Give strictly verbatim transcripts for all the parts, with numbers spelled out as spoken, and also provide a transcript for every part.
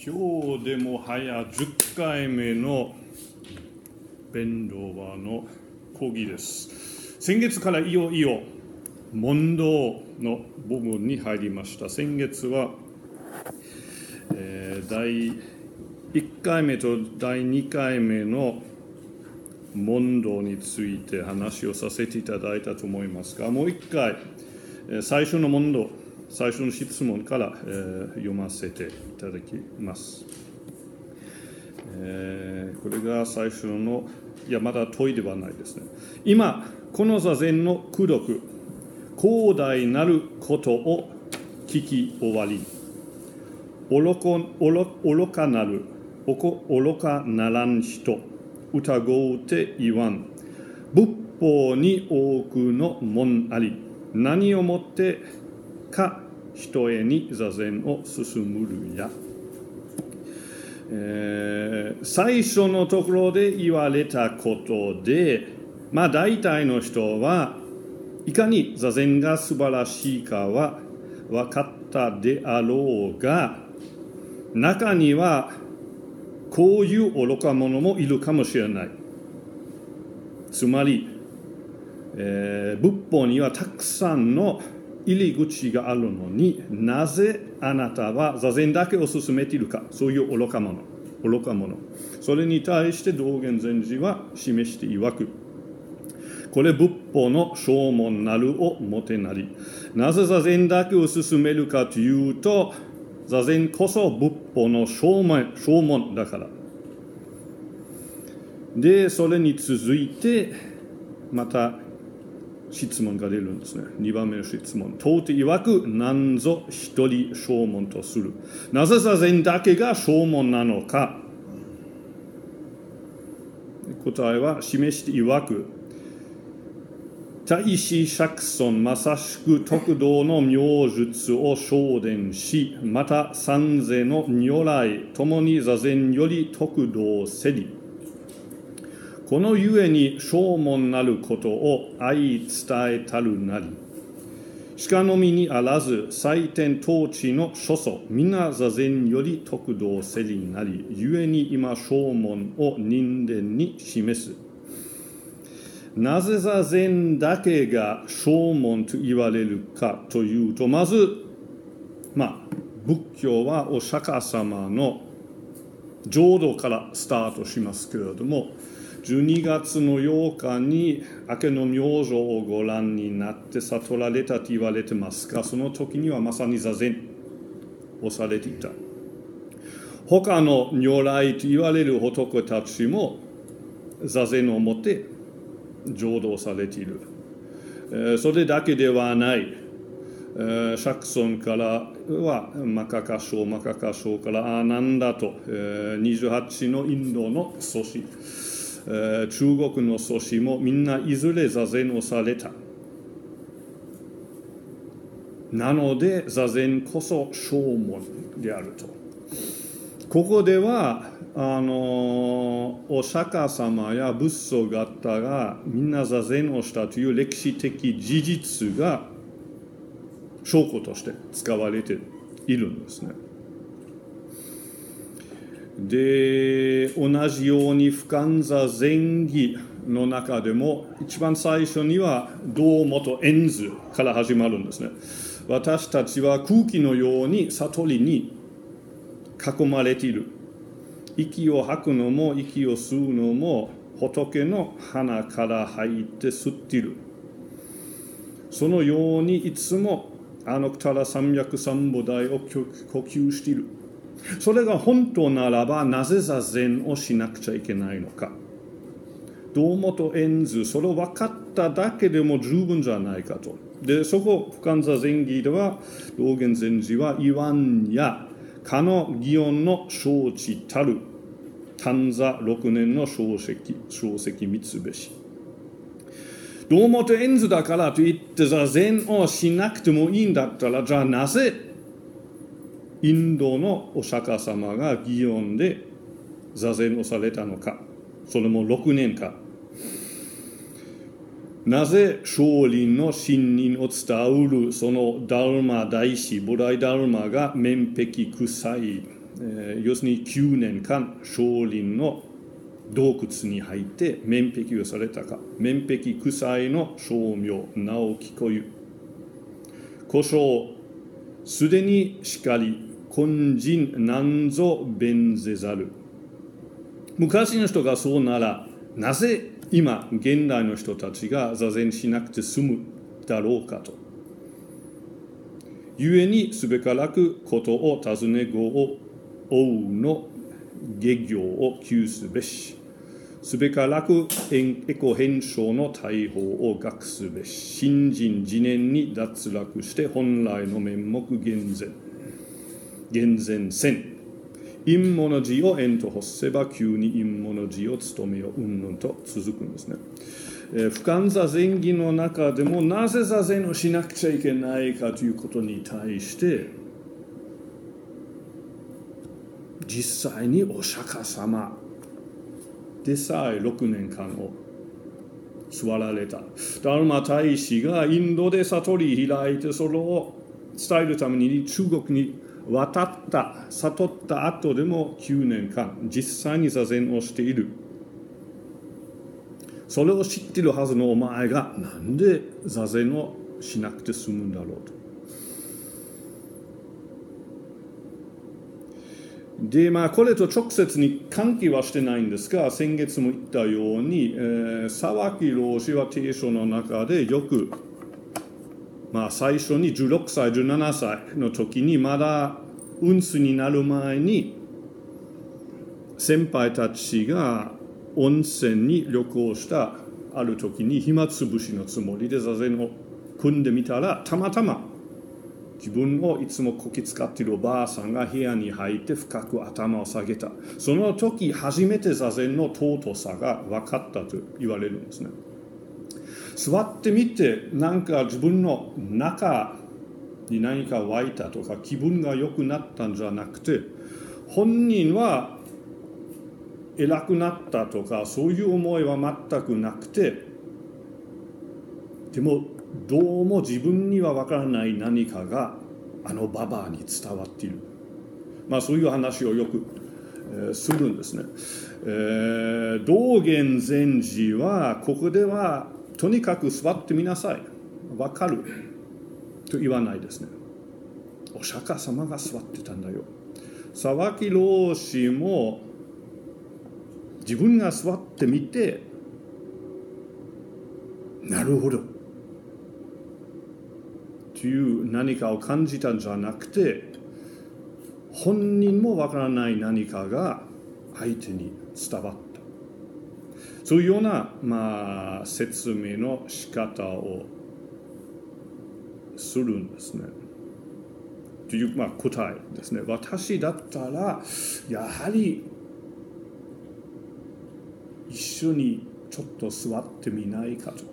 今日でも早じゅっかいめの弁論話の講義です。先月からいよいよ問答の部分に入りました。先月は、えー、だいいっかいめとだいにかいめの問答について話をさせていただいたと思いますが、もう一回最初の問答、最初の質問から、えー、読ませていただきます。えー、これが最初の、いやまだ問いではないですね。今、この座禅の功徳、広大なることを聞き終わり、愚か、愚かなる、愚かならん人、疑うて言わん、仏法に多くの門あり、何をもってか人へに座禅を進むるや、えー、最初のところで言われたことで、まあ大体の人はいかに座禅が素晴らしいかは分かったであろうが、中にはこういう愚か者もいるかもしれない。つまり、えー、仏法にはたくさんの入り口があるのに、なぜあなたは座禅だけを進めているか、そういう愚か者、愚か者。それに対して道元禅師は示して曰く、これ仏法の正門なるをもてなり、なぜ座禅だけを進めるかというと、座禅こそ仏法の正門、正門だから。で、それに続いて、また質問が出るんですね。にばんめの質問。問うて曰く、何ぞ一人正門とする。なぜ座禅だけが正門なのか。答えは示して曰く、大師釈尊まさしく得道の妙術を証伝し、また三世の如来ともに座禅より得道せり。このゆえに正門なることを相伝えたるなり。しかのみにあらず、祭天統治の諸祖、皆座禅より得道せりなり、ゆえに今正門を人伝に示す。なぜ座禅だけが正門と言われるかというと、まず、まあ、仏教はお釈迦様の浄土からスタートしますけれども、じゅうにがつのようかに明けの明星をご覧になって悟られたと言われてますが、その時にはまさに座禅をされていた。他の如来と言われる仏たちも座禅をもって浄土されている。えー、それだけではない。えー、釈尊からはマカカ賞、マカカ賞からアーナンダと、えー、にじゅうはちのインドの祖師、えー、中国の祖師もみんないずれ座禅をされた。なので座禅こそ正門であると。ここではあのお釈迦様や仏祖方がみんな座禅をしたという歴史的事実が証拠として使われているんですね。で、同じように不感座禅儀の中でも一番最初には道元円図から始まるんですね。私たちは空気のように悟りに囲まれている。息を吐くのも息を吸うのも仏の鼻から入って吸っている。そのようにいつもアノクタラ三脈三菩提を呼吸している。それが本当ならばなぜ座禅をしなくちゃいけないのか。道元円図、それを分かっただけでも十分じゃないかと。で、そこ不感座禅儀では道元禅師は言わんやかの祇園の承知たる短座ろくねんの小石小石三つ星。道元円図だからといって座禅をしなくてもいいんだったら、じゃあなぜインドのお釈迦様が祇園で座禅をされたのか。それもろくねんかん。なぜ少林の信任を伝うるそのダルマ大師、菩提ダルマが面壁臭いえー、要するにきゅうねんかん少林の洞窟に入って面壁をされたか。面壁苦祭の称名、名を聞こゆ。故障、すでにしかり、根人なんぞ弁ぜざる。昔の人がそうなら、なぜ今、現代の人たちが座禅しなくて済むだろうかと。故にすべからくことを尋ねごを追うの下行を窮すべし。すべからくエコ変称の大法を学すべし。新人自念に脱落して本来の面目厳然。厳然せん。陰物字を縁と欲せば急に陰物字を務めようんぬんと続くんですね。えー、不完座禅儀の中でもなぜ座禅をしなくちゃいけないかということに対して実際にお釈迦様でさえろくねんかんを座られたダルマ大使がインドで悟り開いてそれを伝えるために中国に渡った悟った後でもきゅうねんかん実際に座禅をしている。それを知っているはずのお前がなんで座禅をしなくて済むんだろうと。でまあこれと直接に関係はしてないんですが、先月も言ったように、えー、沢木老師は聖書の中でよくまあ最初にじゅうろくさいじゅうななさいの時にまだ運数になる前に先輩たちが温泉に旅行したある時に暇つぶしのつもりで座禅を組んでみたらたまたま自分をいつもこき使っているおばあさんが部屋に入って深く頭を下げた。その時初めて座禅の尊さが分かったと言われるんですね。座ってみてなんか自分の中に何か湧いたとか気分が良くなったんじゃなくて、本人は偉くなったとかそういう思いは全くなくて、でもどうも自分には分からない何かがあのババアに伝わっている。まあそういう話をよく、えー、するんですね。えー、道元禅師はここではとにかく座ってみなさい。分かると言わないですね。お釈迦様が座ってたんだよ。沢木老師も自分が座ってみて、なるほどという何かを感じたんじゃなくて、本人もわからない何かが相手に伝わった。そういうような、まあ、説明の仕方をするんですね。という、まあ、答えですね。私だったらやはり一緒にちょっと座ってみないかと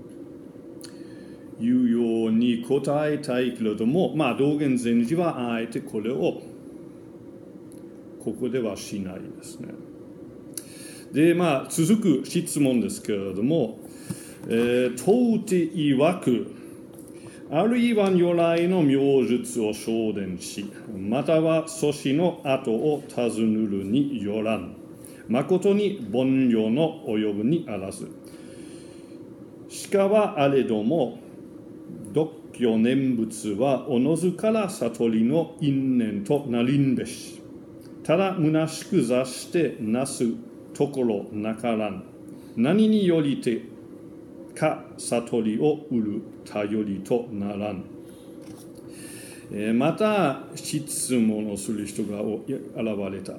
いうように答えたいけれども、まあ道元禅師はあえてこれをここではしないですね。でまあ続く質問ですけれども、えー、問うて曰くあるいは如来の妙術を証伝し、または祖師の後を尋ぬるによらん。誠に凡慮の及ぶにあらず。しかはあれども、独居念仏はおのずから悟りの因縁となりんべし。ただ虚しく座してなすところなからん。何によりてか悟りを得る頼りとならん。えー、また質問をする人が現れた。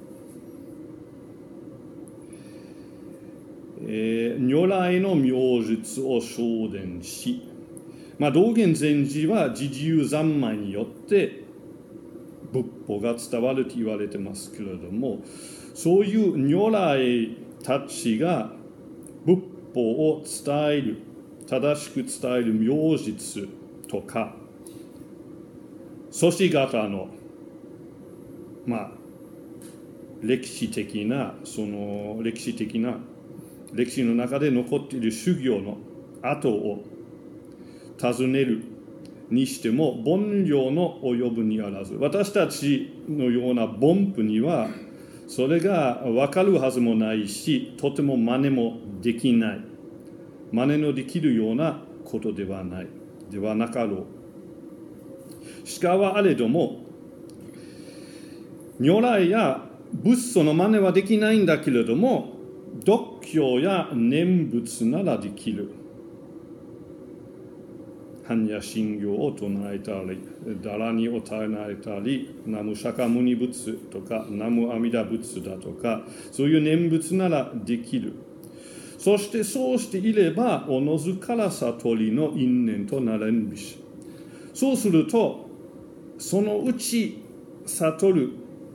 えー、如来の妙術を証伝し、まあ、道元禅師は自由三昧によって仏法が伝わると言われてますけれども、そういう如来たちが仏法を伝える、正しく伝える妙術とか、祖師方の、まあ、歴史的な、その歴史的な、歴史の中で残っている修行の後を尋ねる、 にしても凡量の及ぶにあらず、私たちのような凡夫にはそれが分かるはずもないし、とても真似もできない、真似のできるようなことではないではなかろう。しかはあれども、如来や仏祖の真似はできないんだけれども、読経や念仏ならできる。般若心経を唱えたり、ダラニを唱えたり、ナム釈迦牟尼仏とか、ナム阿弥陀仏だとか、そういう念仏ならできる。そしてそうしていれば、おのずから悟りの因縁となれんびし。そうすると、そのうち悟る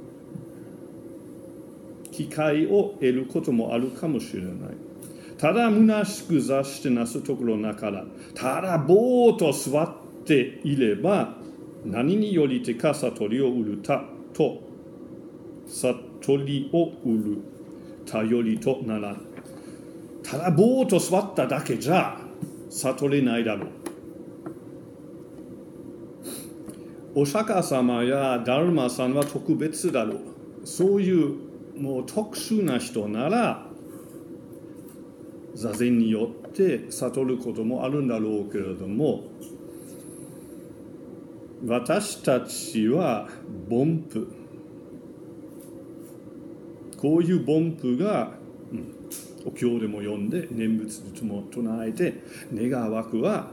機会を得ることもあるかもしれない。ただ虚しく座してなすところなから、ただぼーっと座っていれば、何によりてか悟りを得るたと、悟りを得る頼りとならん。ただぼーっと座っただけじゃ悟れないだろう。お釈迦様やダルマさんは特別だろう。そういうもう特殊な人なら、座禅によって悟ることもあるんだろうけれども、私たちは凡夫。こういう凡夫が、うん、お経でも読んで念仏でも唱えて願わくは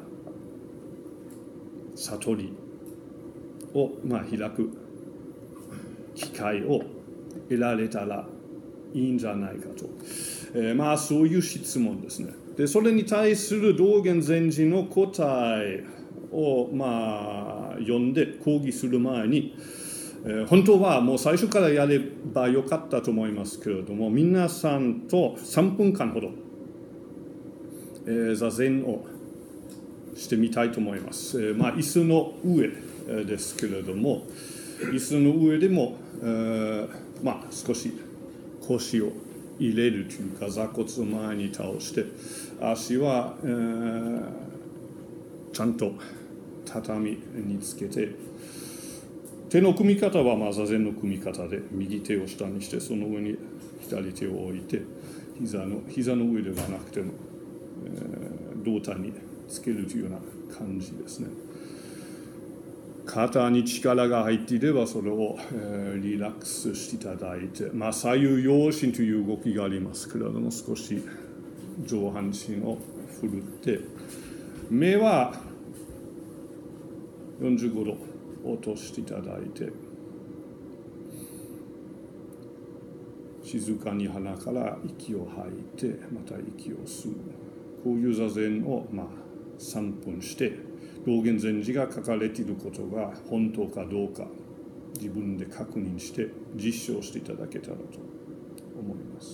悟りを、まあ、開く機会を得られたらいいんじゃないかと、えー、まあそういう質問ですね。でそれに対する道元禅師の答えをまあ読んで講義する前に、えー、本当はもう最初からやればよかったと思いますけれども、皆さんとさんぷんかんほど、えー、座禅をしてみたいと思います。えー、まあ椅子の上ですけれども、椅子の上でも、えー、まあ少し腰を入れるというか、座骨を前に倒して、足は、えー、ちゃんと畳につけて、手の組み方はまあ座禅の組み方で、右手を下にしてその上に左手を置いて、膝の膝の上ではなくても、えー、胴体につけるというような感じですね。肩に力が入っていればそれを、えー、リラックスしていただいて、まあ、左右陽針という動きがありますけれども、少し上半身を振るって、目はよんじゅうごど落としていただいて、静かに鼻から息を吐いて、また息を吸う。こういう座禅を、まあ、さんぷんして、道元禅師が書かれていることが本当かどうか自分で確認して実証していただけたらと思います。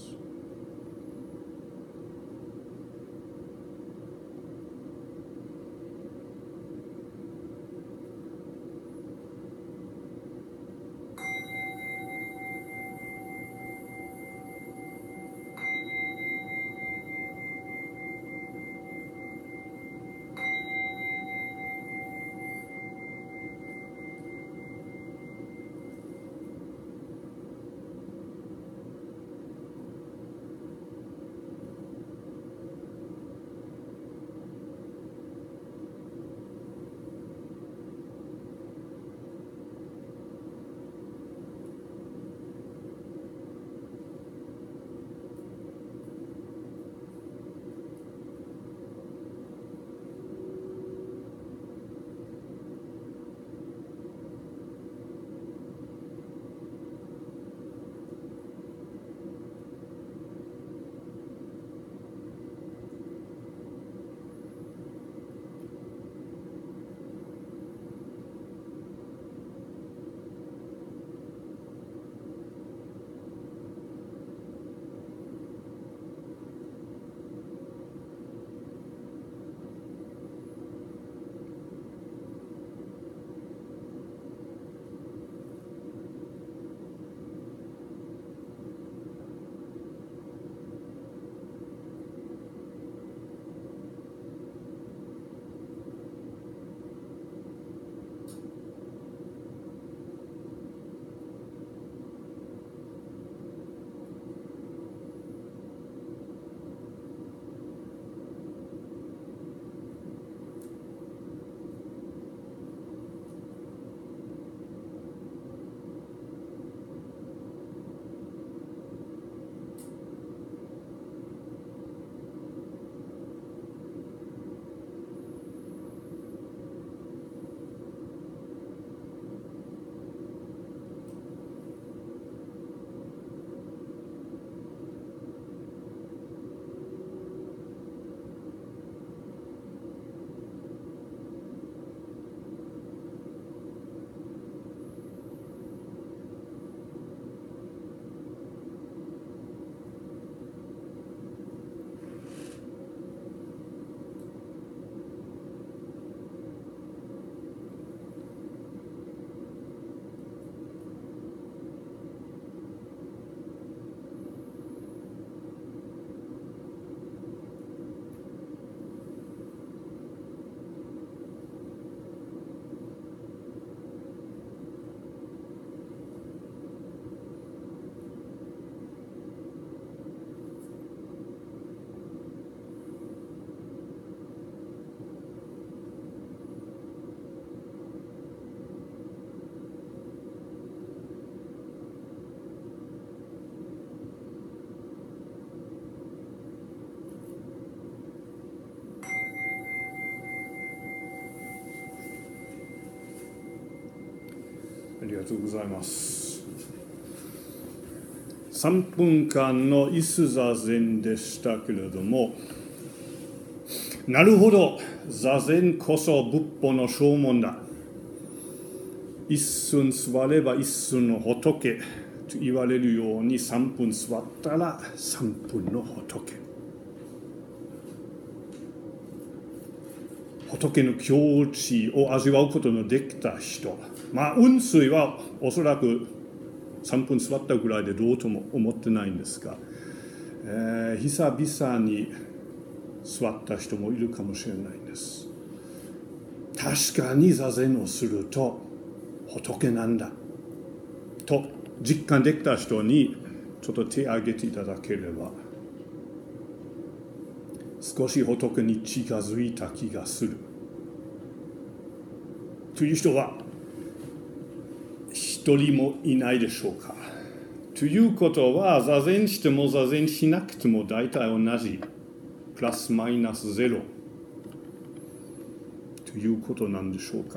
ありがとうございます。さんぷんかんの椅子座禅でしたけれども、なるほど、座禅こそ仏法の証文だ。一寸座れば一寸の仏と言われるように、さんぷん座ったらさんぷんの仏。仏の境地を味わうことのできた人、まあ雲水はおそらくさんぷん座ったぐらいでどうとも思ってないんですが、えー、久々に座った人もいるかもしれないんです。確かに座禅をすると仏なんだと実感できた人にちょっと手を挙げていただければ、少し仏に近づいた気がするという人は一人もいないでしょうか。ということは、座禅しても座禅しなくても大体同じ、プラスマイナスゼロということなんでしょうか。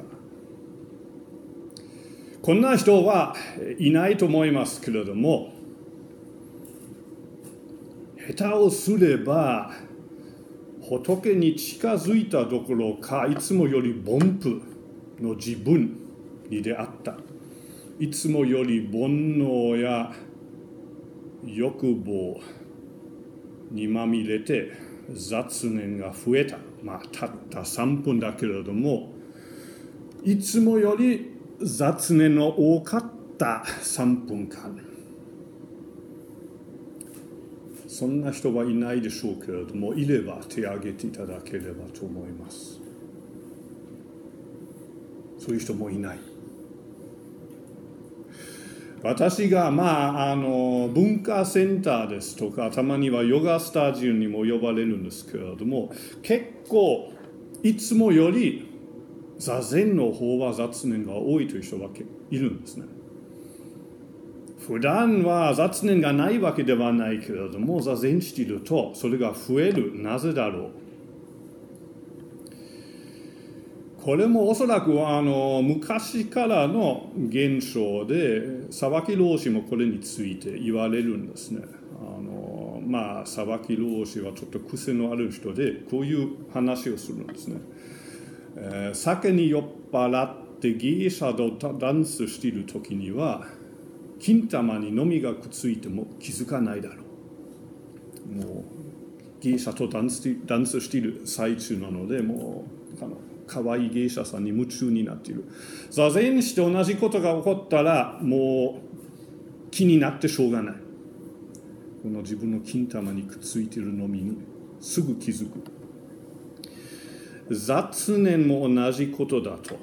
こんな人はいないと思いますけれども、下手をすれば仏に近づいたどころか、いつもより凡夫の自分に出会った。いつもより煩悩や欲望にまみれて雑念が増えた。まあ、たったさんぷんだけれども、いつもより雑念の多かったさんぷんかん。そんな人はいないでしょうけれども、いれば手を挙げていただければと思います。そういう人もいない。私が、まあ、あの文化センターですとか、たまにはヨガスタジオにも呼ばれるんですけれども、結構いつもより座禅の方は雑念が多いという人がいるんですね。普段は雑念がないわけではないけれども、座禅しているとそれが増える。なぜだろう。これもおそらくあの昔からの現象で、佐々木老師もこれについて言われるんですね。あのまあ佐々木老師はちょっと癖のある人で、こういう話をするんですね。えー、酒に酔っ払って芸者とダンスしている時には、金玉にのみがくっついても気づかないだろう。もう芸者とダンス、ダンスしている最中なので、もうあの可愛い芸者さんに夢中になっている。座禅して同じことが起こったら、もう気になってしょうがない。この自分の金玉にくっついているのみにすぐ気づく。雑念も同じことだと。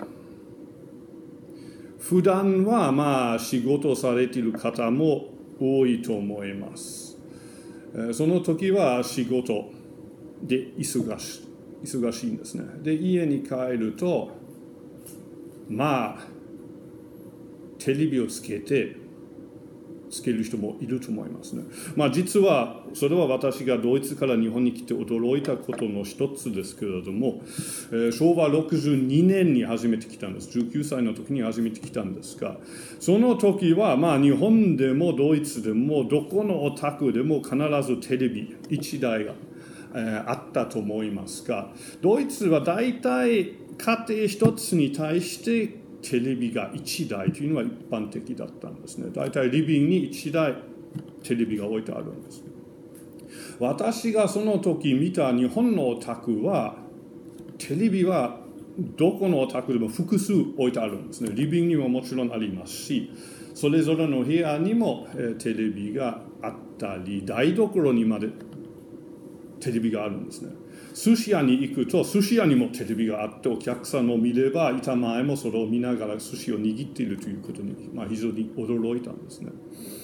普段はまあ仕事されている方も多いと思います。その時は仕事で忙しい。忙しいんですね。で、家に帰ると、まあ、テレビをつけて、つける人もいると思いますね。まあ実は、それは私がドイツから日本に来て驚いたことの一つですけれども、えー、しょうわろくじゅうにねんに初めて来たんです。じゅうきゅうさいの時に初めて来たんですが、その時は、まあ日本でもドイツでも、どこのお宅でも必ずテレビいちだいが、えー、あったと思いますが、ドイツは大体家庭一つに対してテレビがいちだいというのが一般的だったんですね。大体リビングにいちだいテレビが置いてあるんです。私がその時見た日本のお宅は、テレビはどこのお宅でも複数置いてあるんですね。リビングにももちろんありますし、それぞれの部屋にもテレビがあったり、台所にまでテレビがあるんですね。寿司屋に行くと寿司屋にもテレビがあって、お客さんを見れば板前もそれを見ながら寿司を握っているということに、まあ、非常に驚いたんですね。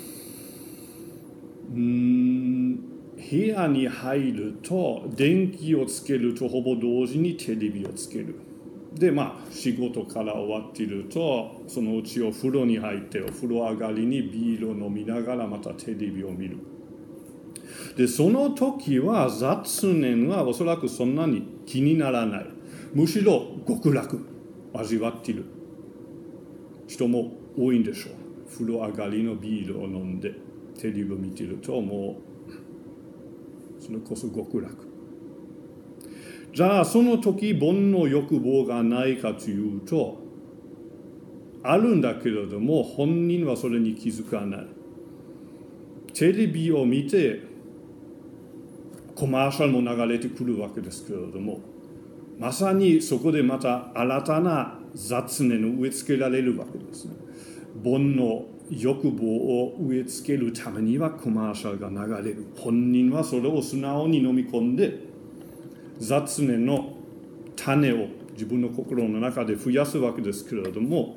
うーん部屋に入ると電気をつけるとほぼ同時にテレビをつける。でまあ仕事から終わっているとそのうちお風呂に入ってお風呂上がりにビールを飲みながらまたテレビを見る。でその時は雑念はおそらくそんなに気にならない。むしろ極楽味わっている。 人も多いんでしょう。風呂上がりのビールを飲んでテレビを見ていると、もうそれこそ極楽。じゃあその時煩悩欲望がないかというと、あるんだけれども本人はそれに気づかない。テレビを見てコマーシャルも流れてくるわけですけれども、まさにそこでまた新たな雑念を植え付けられるわけですね。煩悩欲望を植え付けるためにはコマーシャルが流れる。本人はそれを素直に飲み込んで雑念の種を自分の心の中で増やすわけですけれども、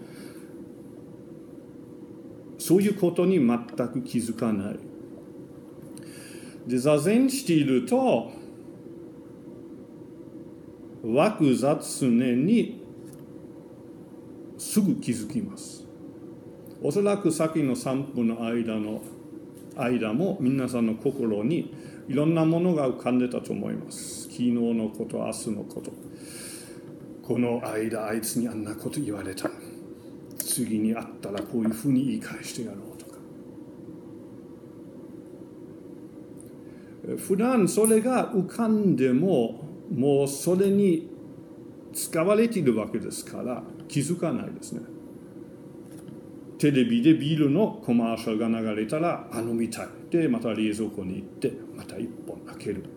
そういうことに全く気づかない。で、座禅していると湧く雑念にすぐ気づきます。おそらく先のさんぷんの間の間も皆さんの心にいろんなものが浮かんでたと思います。昨日のこと、明日のこと。この間あいつにあんなこと言われた。次に会ったらこういうふうに言い返してやろうとか。普段それが浮かんでももうそれに使われているわけですから気づかないですね。テレビでビールのコマーシャルが流れたら、あ、飲みたい。で、また冷蔵庫に行って、また一本開ける。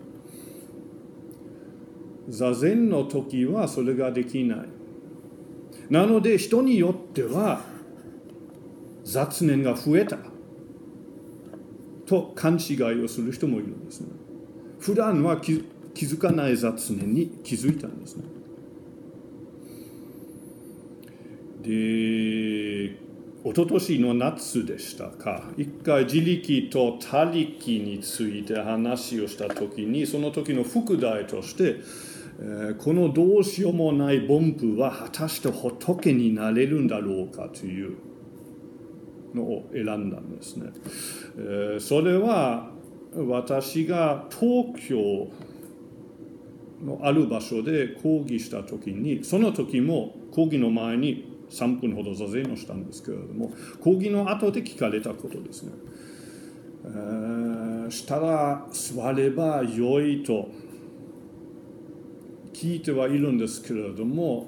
座禅の時はそれができない。なので人によっては雑念が増えたと勘違いをする人もいるんですね。普段は気づかない雑念に気づいたんですね。で、一昨年の夏でしたか、一回自力と他力について話をした時に、その時の副題として、えー、このどうしようもない凡夫は果たして仏になれるんだろうかというのを選んだんですね。えー、それは私が東京のある場所で講義した時に、その時も講義の前にさんぷんほど座禅をしたんですけれども、講義の後で聞かれたことですね。えー、したら座ればよいと聞いてはいるんですけれども、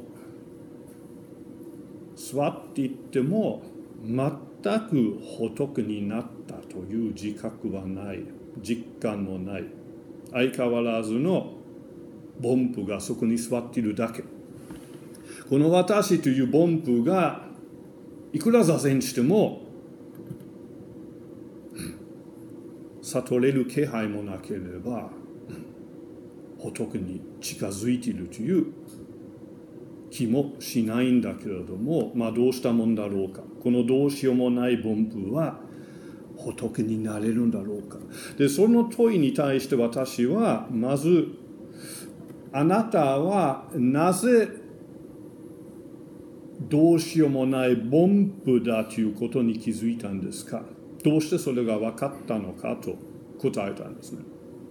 座っていっても全く仏になったという自覚はない、実感もない、相変わらずの凡夫がそこに座っているだけ。この私という凡夫がいくら座禅しても悟れる気配もなければ仏に近づいているという気もしないんだけれども、まあどうしたもんだろうか。このどうしようもない凡夫は仏になれるんだろうか。で、その問いに対して私はまず、あなたはなぜどうしようもない凡夫だということに気づいたんですか。どうしてそれが分かったのかと答えたんですね。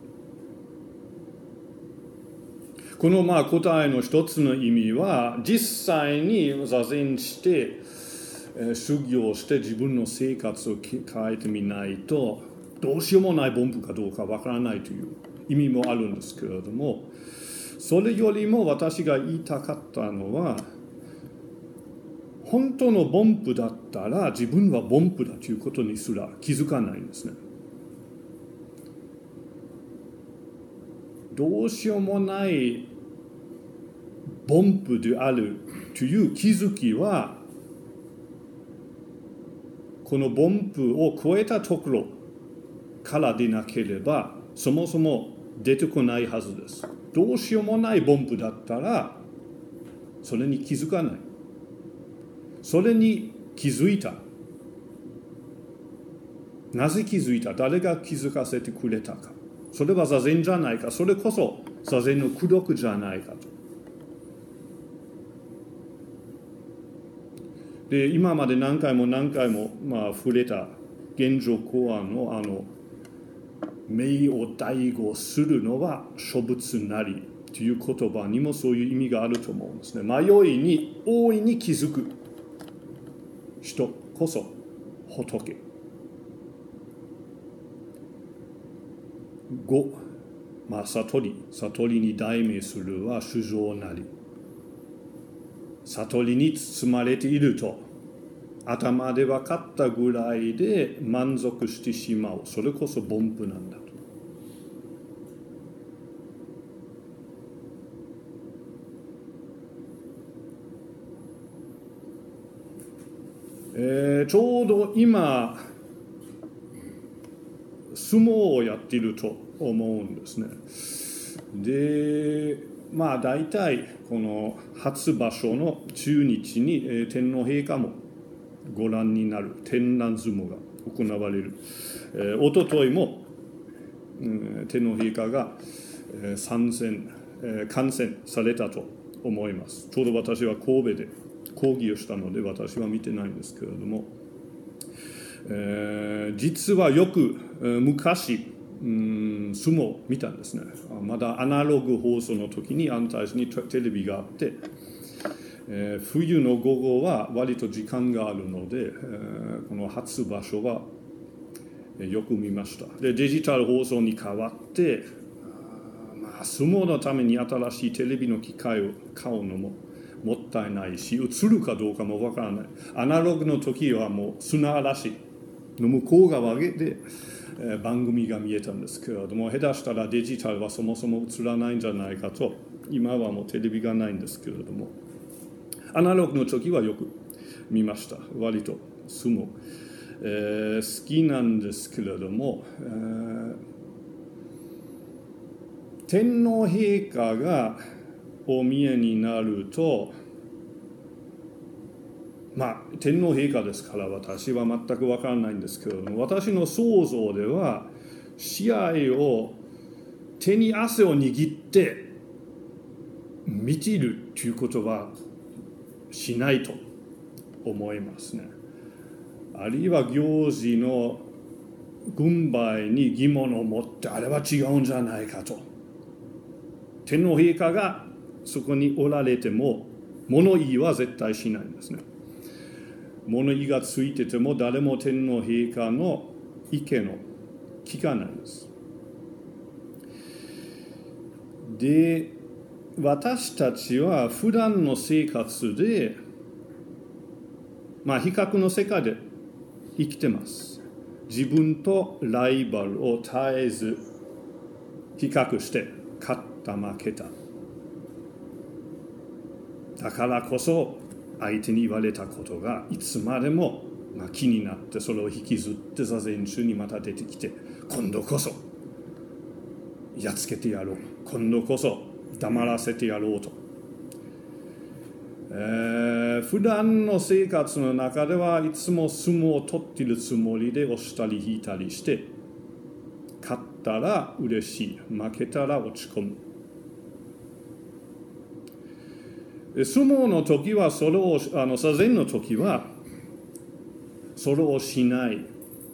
このまあ答えの一つの意味は、実際に座禅して修行して自分の生活を変えてみないとどうしようもない凡夫かどうか分からないという意味もあるんですけれども、それよりも私が言いたかったのは、本当の凡夫だったら自分は凡夫だということにすら気づかないんですね。どうしようもない凡夫であるという気づきは、この凡夫を超えたところからでなければそもそも出てこないはずです。どうしようもない凡夫だったらそれに気づかない。それに気づいた。なぜ気づいた？誰が気づかせてくれたか。それは座禅じゃないか。それこそ座禅の功徳じゃないかと。で、今まで何回も何回も、まあ、触れた現状公案のあの名を大語するのは諸仏なりという言葉にもそういう意味があると思うんですね。迷いに大いに気づく。 人こそ仏。五、まあ、悟り、悟りに代名するは主情なり。悟りに包まれていると、頭で分かったぐらいで満足してしまう。それこそ凡夫なんだと。えー、ちょうど今、相撲をやっていると思うんですね。で、まあ大体この初場所の中日に、えー、天皇陛下もご覧になる天覧相撲が行われる。えー、おとといも、うん、天皇陛下が、えー、参戦、えー、観戦されたと思います。ちょうど私は神戸で講義をしたので私は見てないんですけれども、えー、実はよく、えー、昔、うん、相撲見たんですね。まだアナログ放送の時に安泰寺にテレビがあって、えー、冬の午後は割と時間があるので、えー、この初場所はよく見ました。で、デジタル放送に変わって、まあ、相撲のために新しいテレビの機械を買うのももったいないし、映るかどうかもわからない。アナログの時はもう砂嵐の向こう側で、えー、番組が見えたんですけれども、下手したらデジタルはそもそも映らないんじゃないかと、今はもうテレビがないんですけれども、アナログの時はよく見ました。割と相撲、えー、好きなんですけれども、えー、天皇陛下がお見えになると、まあ天皇陛下ですから私は全く分からないんですけれども、私の想像では試合を手に汗を握って見ているということはしないと思いますね。あるいは行事の軍配に疑問を持ってあれは違うんじゃないかと。天皇陛下がそこにおられても物言いは絶対しないんですね。物言いがついてても誰も天皇陛下の意見を聞かないんです。で、私たちは普段の生活で、まあ比較の世界で生きてます。自分とライバルを絶えず比較して勝った負けた。だからこそ相手に言われたことがいつまでも気になってそれを引きずって座禅中にまた出てきて、今度こそやっつけてやろう、今度こそ黙らせてやろうと、えー、普段の生活の中ではいつも相撲を取っているつもりで押したり引いたりして、勝ったら嬉しい、負けたら落ち込む。相撲の時はそれを、あの座禅の時はそれをしない。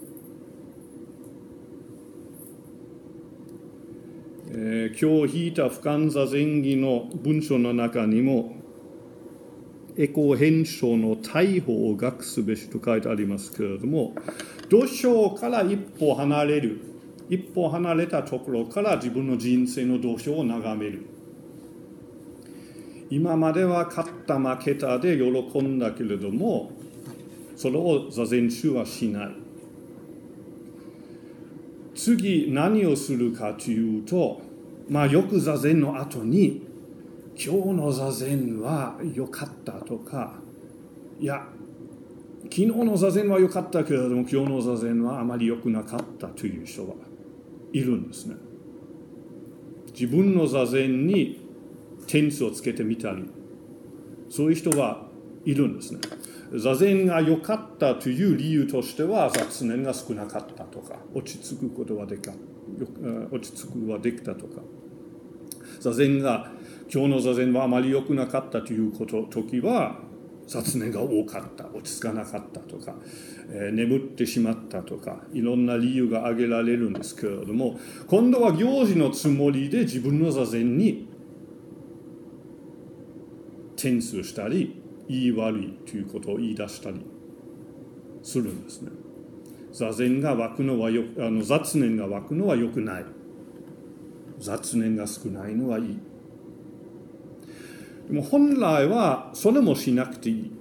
えー、今日引いた不完座禅儀の文章の中にも、エコ変章の大法を学すべしと書いてありますけれども、土俵から一歩離れる、一歩離れたところから自分の人生の土俵を眺める。今までは勝った負けたで喜んだけれども、それを座禅中はしない。次何をするかというと、まあよく座禅の後に、今日の座禅は良かったとか、いや、昨日の座禅は良かったけれども、今日の座禅はあまり良くなかったという人はいるんですね。自分の座禅に点数をつけてみたり、そういう人はいるんですね。座禅が良かったという理由としては、雑念が少なかったとか、落ち着くことはできた、落ち着くはできたとか、座禅が、今日の座禅はあまり良くなかったということ時は、雑念が多かった、落ち着かなかったとか、えー、眠ってしまったとか、いろんな理由が挙げられるんですけれども、今度は行事のつもりで自分の座禅に点数したり、言い悪いということを言い出したりするんですね。座禅が湧くのはよあの雑念が湧くのは良くない。雑念が少ないのはいい。でも本来はそれもしなくていい。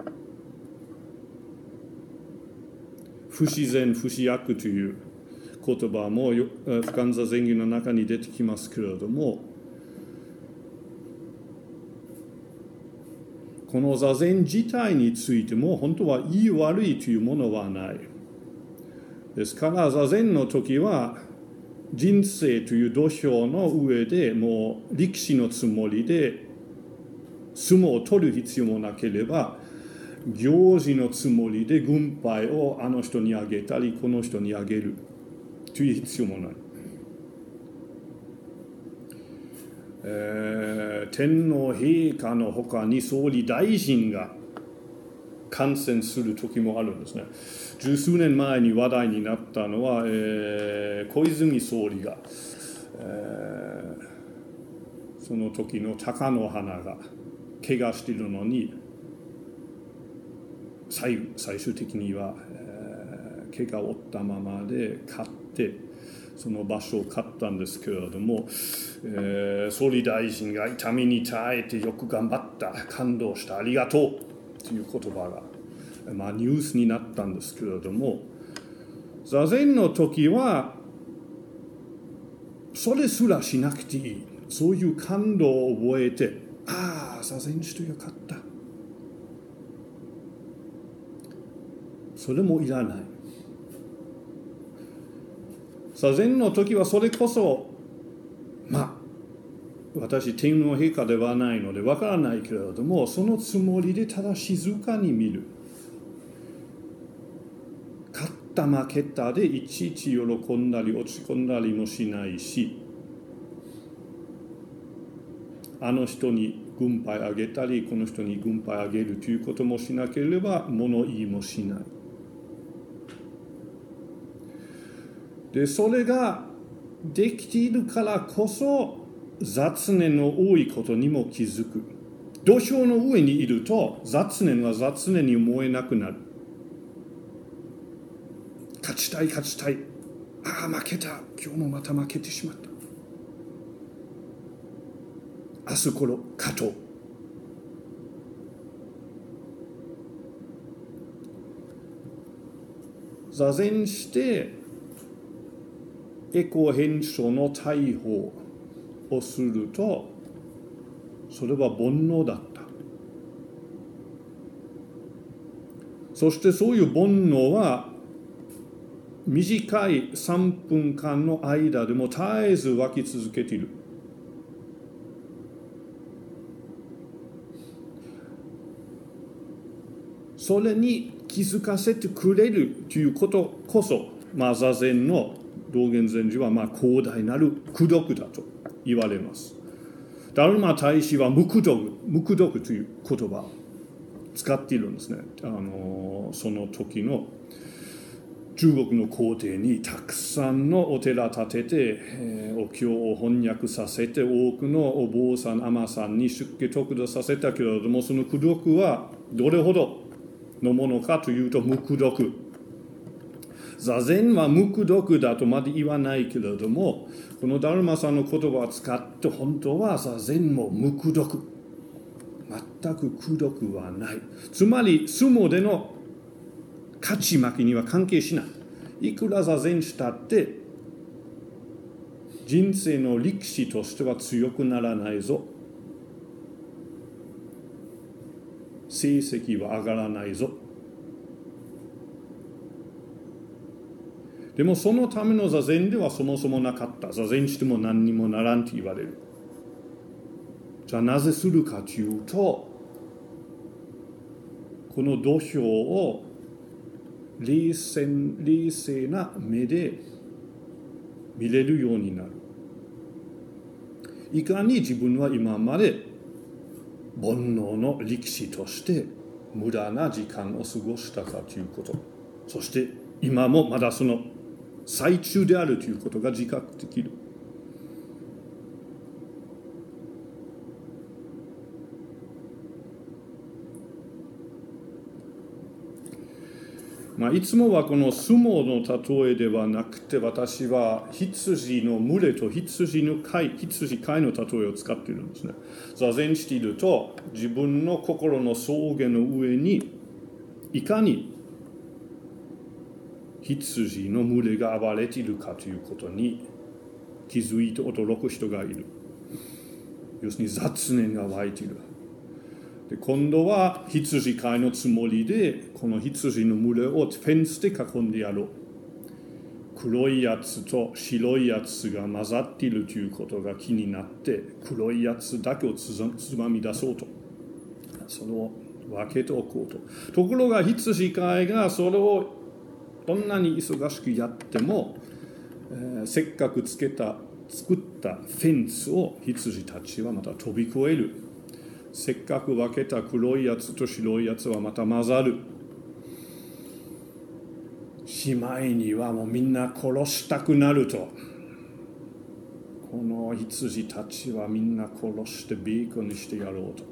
不自然不思悪という言葉も不感座禅儀の中に出てきますけれども、この座禅自体についても本当はいい悪いというものはない。ですから座禅の時は人生という土俵の上でもう力士のつもりで相撲を取る必要もなければ、行事のつもりで軍配をあの人にあげたりこの人にあげるという必要もない。えー、天皇陛下のほかに総理大臣が感染する時もあるんですね。十数年前に話題になったのは、えー、小泉総理が、えー、その時の貴乃花が怪我しているのに 最, 最終的には、えー、怪我を負ったままで勝ってその場所を買ったんですけれども、えー、総理大臣が痛みに耐えてよく頑張った、感動した、ありがとうという言葉が、まあ、ニュースになったんですけれども、座禅の時はそれすらしなくていい。そういう感動を覚えて、ああ座禅してよかった、それもいらない。座禅の時はそれこそ、まあ私天皇陛下ではないのでわからないけれども、そのつもりでただ静かに見る。勝った負けたでいちいち喜んだり落ち込んだりもしないし、あの人に軍配あげたりこの人に軍配あげるということもしなければ物言いもしない。でそれができているからこそ雑念の多いことにも気づく。土俵の上にいると雑念は雑念に燃えなくなる。勝ちたい勝ちたい、ああ負けた、今日もまた負けてしまった、明日ころ勝とう。座禅してエコ変書の対応をすると、それは煩悩だった。そしてそういう煩悩は短いさんぷんかんの間でも絶えず湧き続けている。それに気づかせてくれるということこそ、まあ、座禅の道元禅師はまあ広大なる功徳だと言われます。ダルマ大師は無功徳、無功徳という言葉を使っているんですね。あのその時の中国の皇帝にたくさんのお寺建てて、えー、お経を翻訳させて多くのお坊さん尼さんに出家得度させたけれども、その功徳はどれほどのものかというと無功徳。座禅は無功徳だとまで言わないけれども、このダルマさんの言葉を使って本当は座禅も無功徳、全く功徳はない。つまり相撲での勝ち負けには関係しない。いくら座禅したって人生の力士としては強くならないぞ、成績は上がらないぞ。でもそのための座禅ではそもそもなかった。座禅しても何にもならんと言われる。じゃあなぜするかというと、この土俵を冷静、冷静な目で見れるようになる。いかに自分は今まで煩悩の力士として無駄な時間を過ごしたかということ、そして今もまだその最中であるということが自覚できる。 まあ、いつもはこの相撲の例えではなくて、私は羊の群れと羊の飼い、羊飼いの例えを使っているんですね。座禅していると、自分の心の草原の上にいかに羊の群れが暴れているかということに気づいて驚く人がいる。要するに雑念が湧いている。で今度は羊飼いのつもりでこの羊の群れをフェンスで囲んでやろう。黒いやつと白いやつが混ざっているということが気になって黒いやつだけをつまみ出そうと、それを分けておこうと。ところが羊飼いがそれをどんなに忙しくやっても、えー、せっかくつけた作ったフェンスを羊たちはまた飛び越える。せっかく分けた黒いやつと白いやつはまた混ざる。しまいにはもうみんな殺したくなると。この羊たちはみんな殺してベーコンにしてやろうと。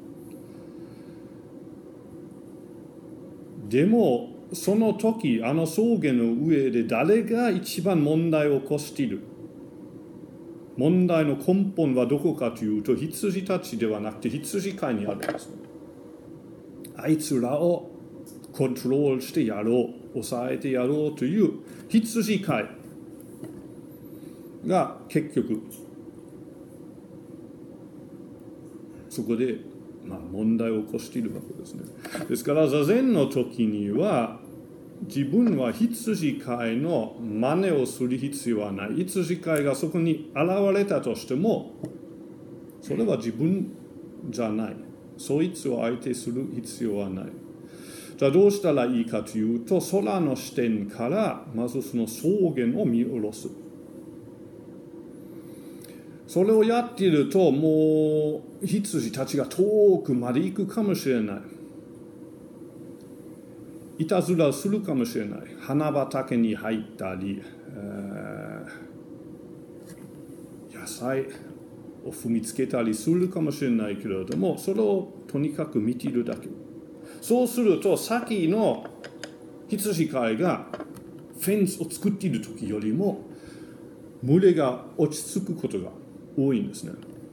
でもその時あの草原の上で誰が一番問題を起こしている？問題の根本はどこかというと、羊たちではなくて羊飼いにあるんですね。あいつらをコントロールしてやろう、抑えてやろうという羊飼いが結局そこでまあ問題を起こしているわけですね。ですから座禅の時には自分は羊飼いの真似をする必要はない。羊飼いがそこに現れたとしても、それは自分じゃない。そいつを相手する必要はない。じゃあどうしたらいいかというと、空の視点からまずその草原を見下ろす。それをやっていると、もう羊たちが遠くまで行くかもしれない。いたずらするかもしれない。花畑に入ったり、えー、野菜を踏みつけたりするかもしれないけれども、それをとにかく見ているだけ。そうすると先の羊飼いがフェンスを作っている時よりも群れが落ち着くことが多いんですね。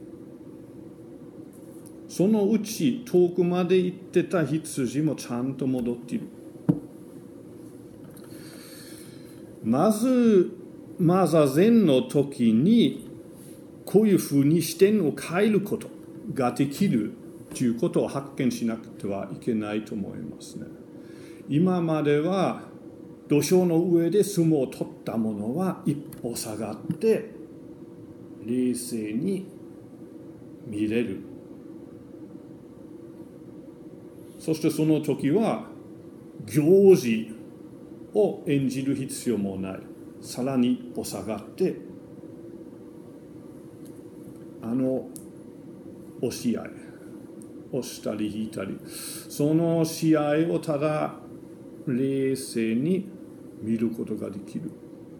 そのうち遠くまで行ってた羊もちゃんと戻っている。まず、まず禅の時にこういうふうに視点を変えることができるということを発見しなくてはいけないと思いますね。今までは土俵の上で相撲を取ったものは一歩下がって冷静に見れる。そしてその時は行事を演じる必要もない。さらに一歩下がってあの押し合い押したり引いたり、その試合をただ冷静に見ることができる。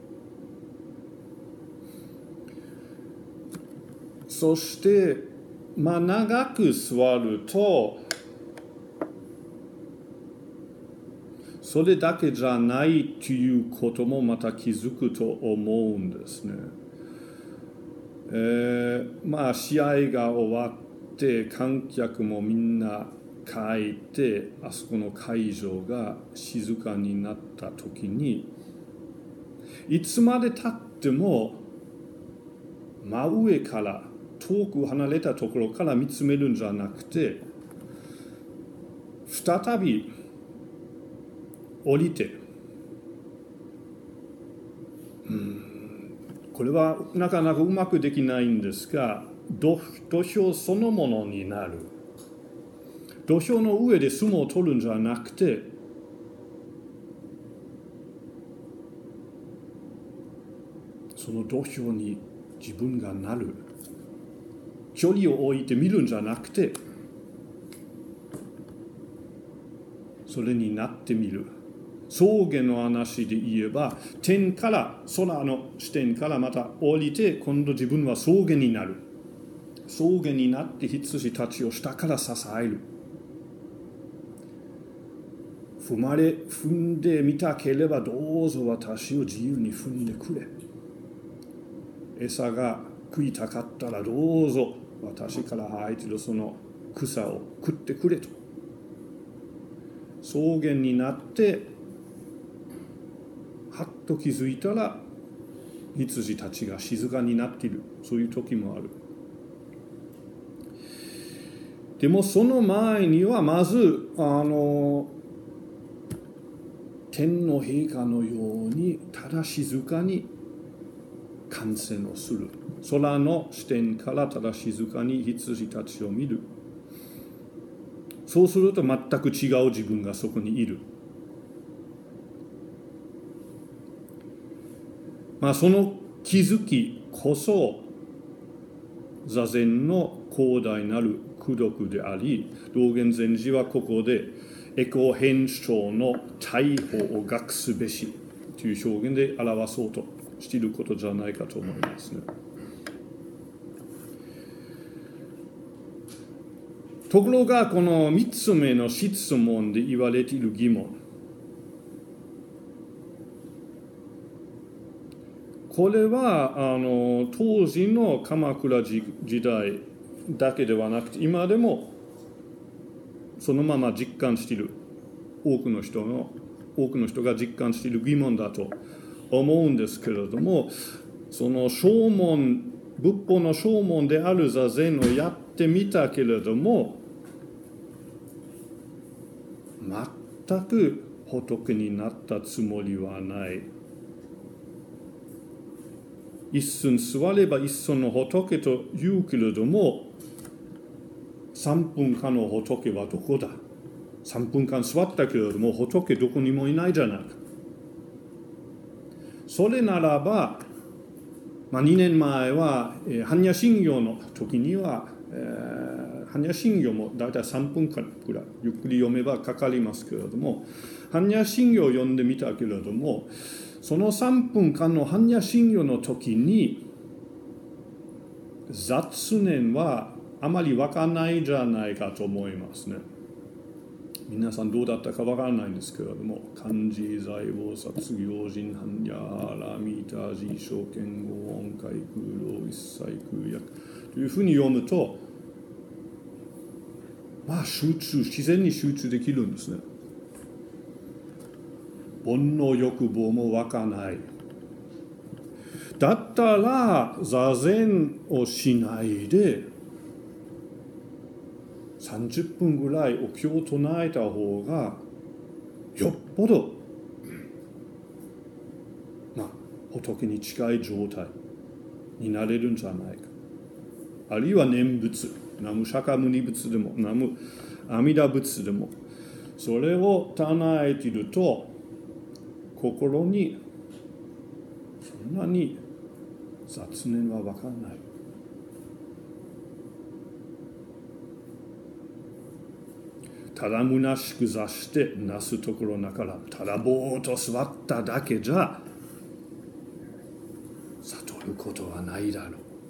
そしてまあ長く座るとそれだけじゃないということもまた気づくと思うんですね。えー、まあ試合が終わって観客もみんな帰ってあそこの会場が静かになった時にいつまでたっても真上から遠く離れたところから見つめるんじゃなくて再び降りて、うん、これはなかなかうまくできないんですが、土俵そのものになる。土俵の上で相撲を取るんじゃなくて、その土俵に自分がなる。距離を置いて見るんじゃなくて、それになってみる。草原の話で言えば、天から空の視点からまた降りて、今度自分は草原になる。草原になって羊たちを下から支える。 踏まれ踏んでみたければどうぞ私を自由に踏んでくれ。餌が食いたかったらどうぞ私から生えているその草を食ってくれと。草原になってはっと気づいたら羊たちが静かになっている、そういう時もある。でもその前にはまずあの天皇陛下のようにただ静かに観戦をする。空の視点からただ静かに羊たちを見る。そうすると全く違う自分がそこにいる。まあその気づきこそ座禅の広大なる功徳であり、道元禅師はここでエコ変象の大法を学すべしという表現で表そうとしていることじゃないかと思いますね。ところがこのみっつめの質問で言われている疑問、これはあの当時の鎌倉時代だけではなくて今でもそのまま実感している多くの人の多くの人が実感している疑問だと思うんですけれども、その正門仏法の正門である座禅をやってみたけれども全く仏になったつもりはない。一寸座れば一寸の仏と言うけれども三分間の仏はどこだ。三分間座ったけれども仏どこにもいないじゃないか。それならば、まあ、にねんまえは、えー、般若心経の時には、えー、般若心経もだいたいさんぷんかんくらいゆっくり読めばかかりますけれども、般若心経を読んでみたけれどもそのさんぷんかんの般若心経の時に雑念はあまりわからないじゃないかと思いますね。皆さんどうだったかわからないんですけれども、漢字財宝殺行人般若ラミタージ証券語音階空老一切空薬というふうに読むとまあ集中自然に集中できるんですね。煩悩欲望も湧かない。だったら座禅をしないでさんじゅっぷんぐらいお経を唱えた方がよっぽど、まあ、仏に近い状態になれるんじゃないか。あるいは念仏、南無釈迦牟尼仏でも南無阿弥陀仏でもそれを唱えていると心にそんなに雑念は分からない。ただ虚しく座してなすところなからただぼーっと座っただけじゃ悟ることはないだろ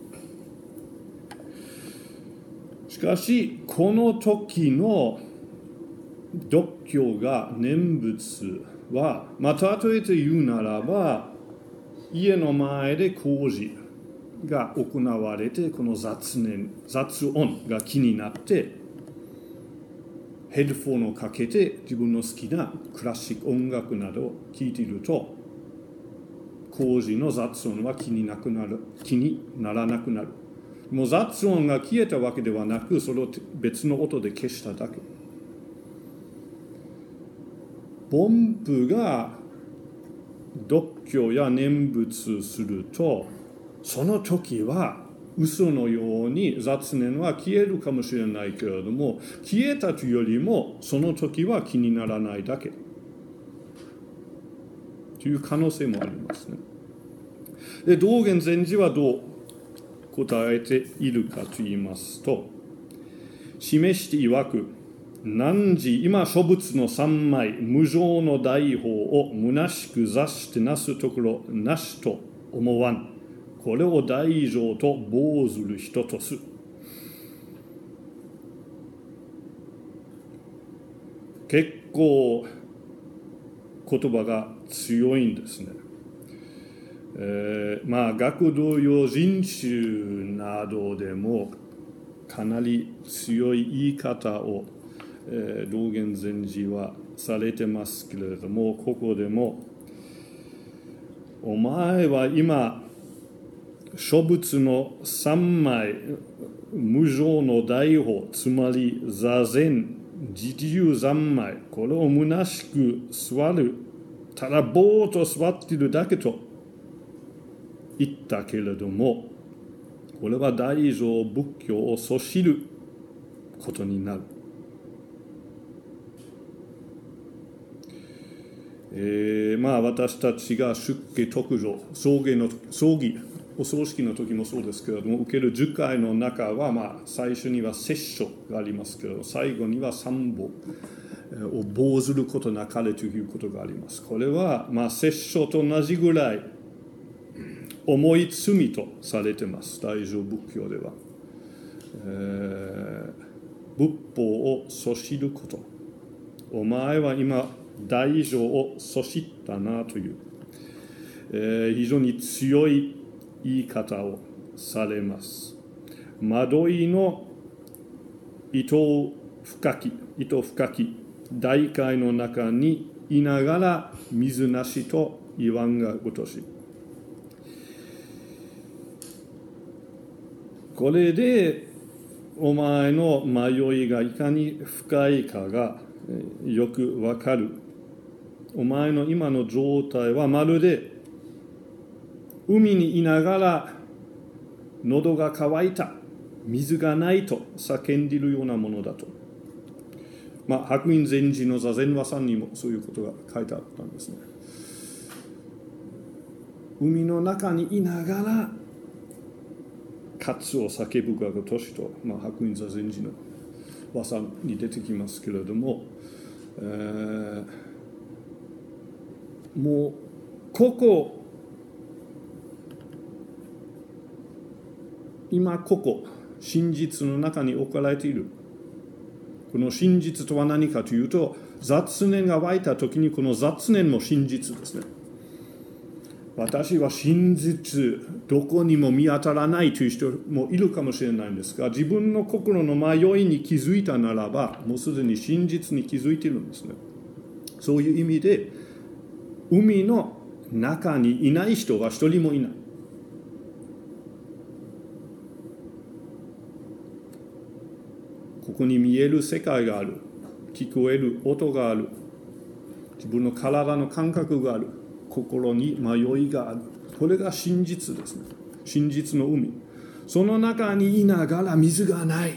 う。しかしこの時の仏教が念仏は、まあ、例えて言うならば家の前で工事が行われてこの雑念雑音が気になってヘッドフォンをかけて自分の好きなクラシック音楽などを聴いていると工事の雑音は気になくなる気にならなくなる。もう雑音が消えたわけではなくそれを別の音で消しただけ。凡夫が仏教や念仏するとその時は嘘のように雑念は消えるかもしれないけれども消えたというよりもその時は気にならないだけという可能性もありますね。で道元禅師はどう答えているかと言いますと、示して曰く汝今諸仏の三昧無常の大法を虚しく座してなすところなしと思わん。これを大乗と坊ずる人とす。結構言葉が強いんですね。えー、まあ学童用人種などでもかなり強い言い方を、えー、道元禅師はされてますけれども、ここでもお前は今諸仏の三昧無常の大法、つまり座禅自由三昧、これを虚しく座る、ただぼーっと座っているだけと言ったけれども、これは大乗仏教をそしることになる。えー、まあ私たちが出家特上、葬儀の葬儀お葬式の時もそうですけれども、受ける受戒の中は、まあ、最初には摂書がありますけど、最後には三宝を棒ずることなかれということがあります。これは、まあ、摂書と同じぐらい重い罪とされています、大乗仏教では。えー、仏法をそしること。お前は今、大乗をそしったなという、えー、非常に強い言い方をされます。惑いの糸深き、糸深き大海の中にいながら水なしと言わんがごとし。これでお前の迷いがいかに深いかがよくわかる。お前の今の状態はまるで海にいながら喉が渇いた、水がないと叫んでいるようなものだと。まあ、白隠禅師の座禅和さんにもそういうことが書いてあったんですね。海の中にいながら、喝を叫ぶがごとしと、まあ、白隠座禅師の和さんに出てきますけれども、えー、もう、ここ、今ここ真実の中に置かれている。この真実とは何かというと、雑念が湧いた時にこの雑念も真実ですね。私は真実どこにも見当たらないという人もいるかもしれないんですが、自分の心の迷いに気づいたならばもうすでに真実に気づいているんですね。そういう意味で海の中にいない人は一人もいない。ここに見える世界がある、聞こえる音がある、自分の体の感覚がある、心に迷いがある。これが真実ですね。真実の海。その中にいながら水がない。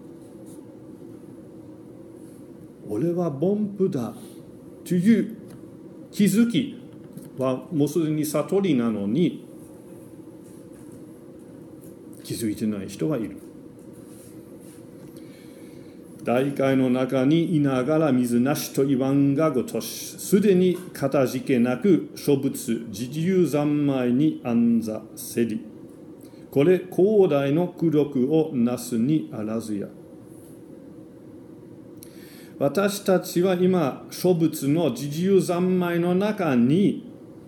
俺は凡夫だという気づきはもうすでに悟りなのに気づいてない人がいる。大海の中にいながら水なしと言わんがごとし、すでにかたじけなく諸仏自由三昧に安座せり。これ広大の功徳をなすにあらずや。私たちは今諸仏の自由三昧の中に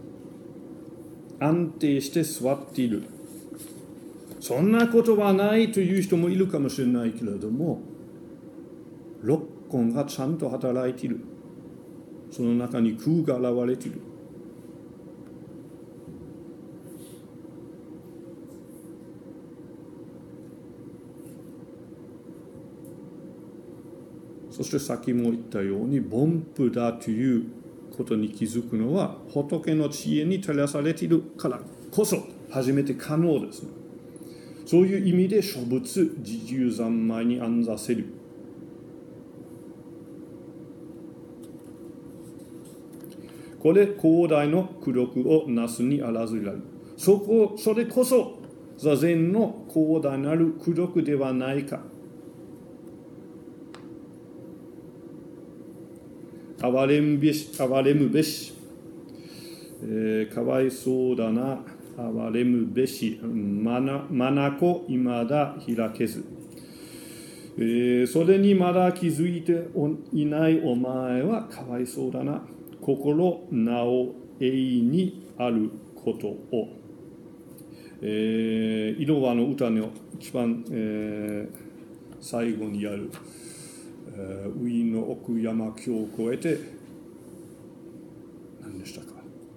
安定して座っている。そんなことはないという人もいるかもしれないけれども、六根がちゃんと働いている。その中に空が現れている。そしてさっきも言ったように凡夫だということに気づくのは仏の知恵に照らされているからこそ初めて可能ですね。そういう意味で諸仏自由三昧に安座せる。これ広大の功徳をなすにあらずらる。そこ、それこそ座禅の広大なる功徳ではないか。哀れむべし、哀れむべし、えー、かわいそうだな、哀れむべし、まな、まなこいまだ開けず。えー、それにまだ気づいていないお前はかわいそうだな。 心なお永にあることを、えー、色はの歌の一番、えー、最後にある、えー、海の奥山峡を越えて何でしたか。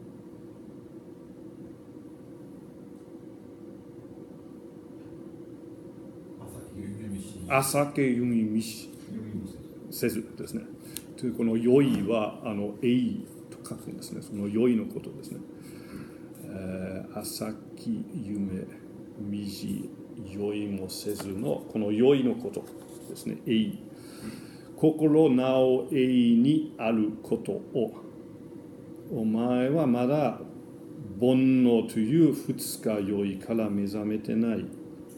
朝けゆみみしせずですね。というこの良いはあの永と書くんですね。その良いのことですね。えー、朝き夢みじ良いもせずのこの良いのことですね。永心なお永にあることを、お前はまだ煩悩という二日酔いから目覚めてない。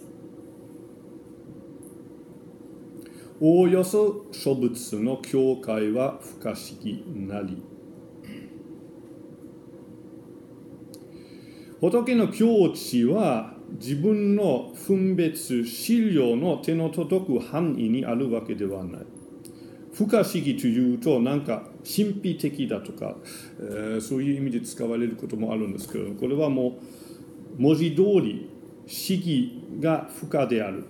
おおよそ諸仏の境界は不可思議なり。仏の境地は自分の分別資料の手の届く範囲にあるわけではない。不可思議というとなんか神秘的だとか、えー、そういう意味で使われることもあるんですけど、これはもう文字通り思議が不可である。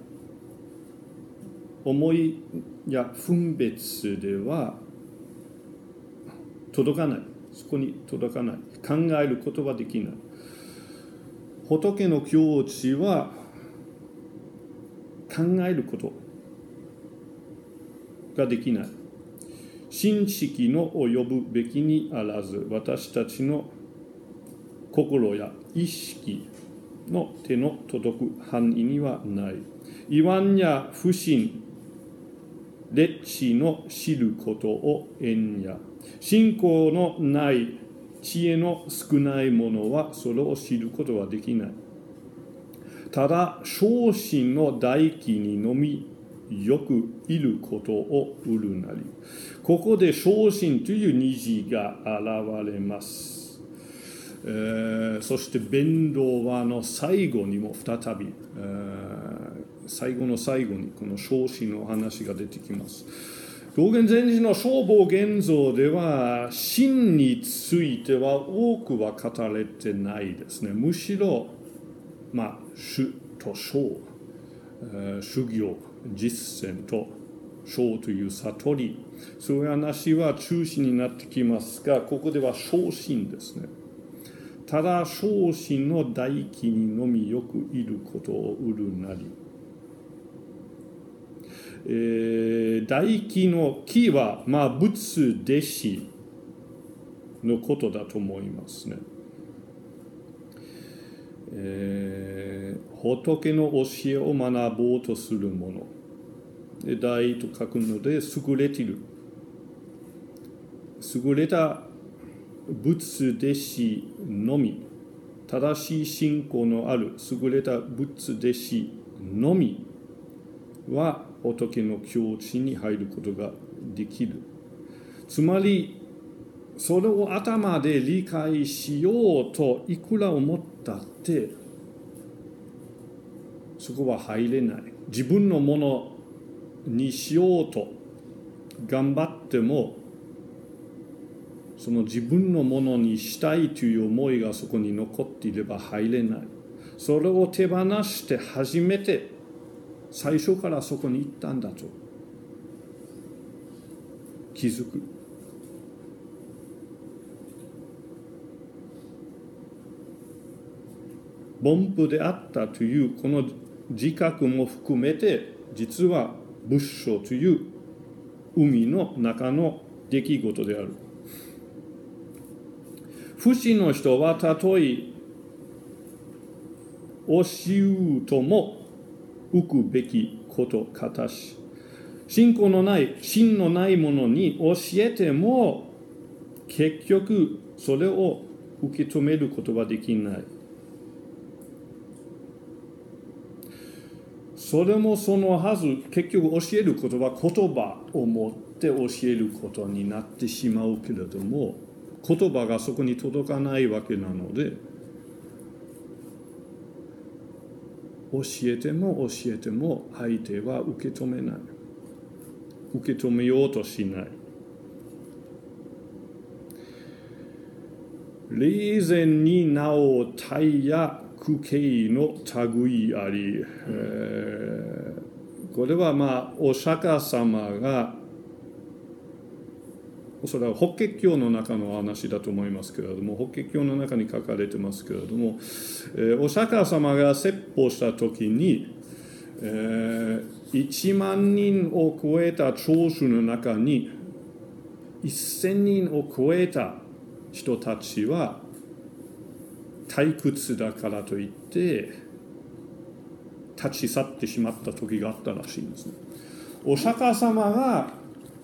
思いや分別では届かない。そこに届かない。考えることはできない。仏の境地は考えることができない。神識の及ぶべきにあらず、私たちの心や意識の手の届く範囲にはない。遺憾や不信、劣地の知ることを縁や、信仰のない知恵の少ない者はそれを知ることはできない。ただ昇進の大気にのみよくいることをうるなり。ここで昇進という虹が現れます。えー、そして弁道話の最後にも再び、えー、最後の最後にこの昇進の話が出てきます。道元禅師の正法現像では真については多くは語れてないですね。むしろまあ主と正、えー、修行実践と正という悟り、そういう話は中心になってきますが、ここでは昇進ですね。ただ昇進の大気にのみよくいることをうるなり。えー、大気の気はまあ仏弟子のことだと思いますね。えー、仏の教えを学ぼうとする者。大と書くので優れている。優れた仏弟子のみ、正しい信仰のある優れた仏弟子のみは仏の境地に入ることができる。つまりそれを頭で理解しようといくら思ったってそこは入れない。自分のものにしようと頑張ってもその自分のものにしたいという思いがそこに残っていれば入れない。それを手放して初めて最初からそこに行ったんだと気づく。凡夫であったというこの自覚も含めて実は仏性という海の中の出来事である。不死の人はたとえ教うとも浮くべきことかたし、信仰のない信のないものに教えても結局それを受け止めることはできない。それもそのはず、結局教えることは言葉を持って教えることになってしまうけれども、言葉がそこに届かないわけなので、教えても教えても相手は受け止めない。受け止めようとしない。 霊前になお体や苦境の類あり、えー、これはまあお釈迦様がそれは法華経の中の話だと思いますけれども、法華経の中に書かれてますけれども、えー、お釈迦様が説法した時に、えー、いちまんにんを超えた聴衆の中にせんにんを超えた人たちは退屈だからといって立ち去ってしまった時があったらしいんですね。お釈迦様が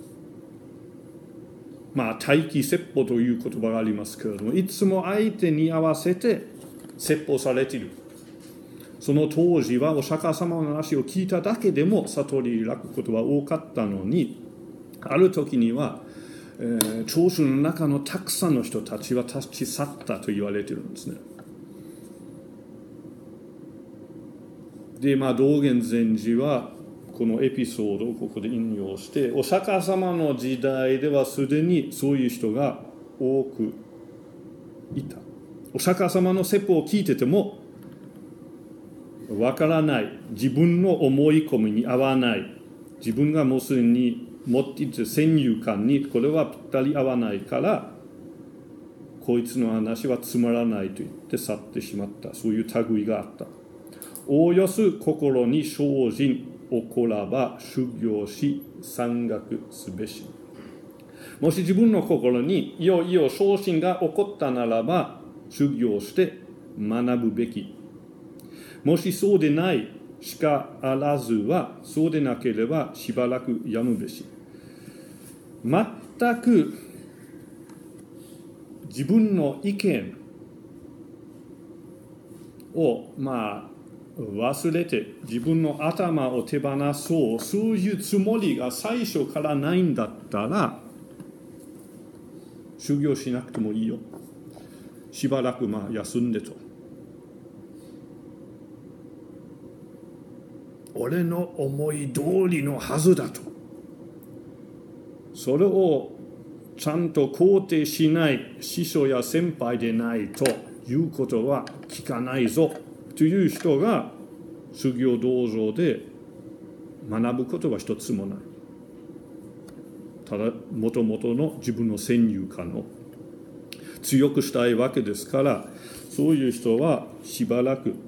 まあ待機説法という言葉がありますけれども、いつも相手に合わせて説法されている。その当時はお釈迦様の話を聞いただけでも悟り開くことは多かったのに、ある時には、えー、聴衆の中のたくさんの人たちは立ち去ったと言われているんですね。で、まあ、道元禅師はこのエピソードをここで引用して、お釈迦様の時代ではすでにそういう人が多くいた。お釈迦様の説法を聞いててもわからない、自分の思い込みに合わない、自分がもうすでに持っている先入観にこれはぴったり合わないからこいつの話はつまらないと言って去ってしまった。そういう類があった。おおよす心に精進起こらば修行し山岳すべし。もし自分の心にいよいよ精進が起こったならば修行して学ぶべき。もしそうでないしかあらずはそうでなければしばらくやむべし。全く自分の意見をまあ忘れて自分の頭を手放そう、そういうつもりが最初からないんだったら修行しなくてもいいよ。しばらくまあ休んでと。俺の思い通りのはずだと。それをちゃんと肯定しない師匠や先輩でないということは聞かないぞという人が修行道場で学ぶことは一つもない。ただもともとの自分の先入観を強くしたいわけですから、そういう人はしばらく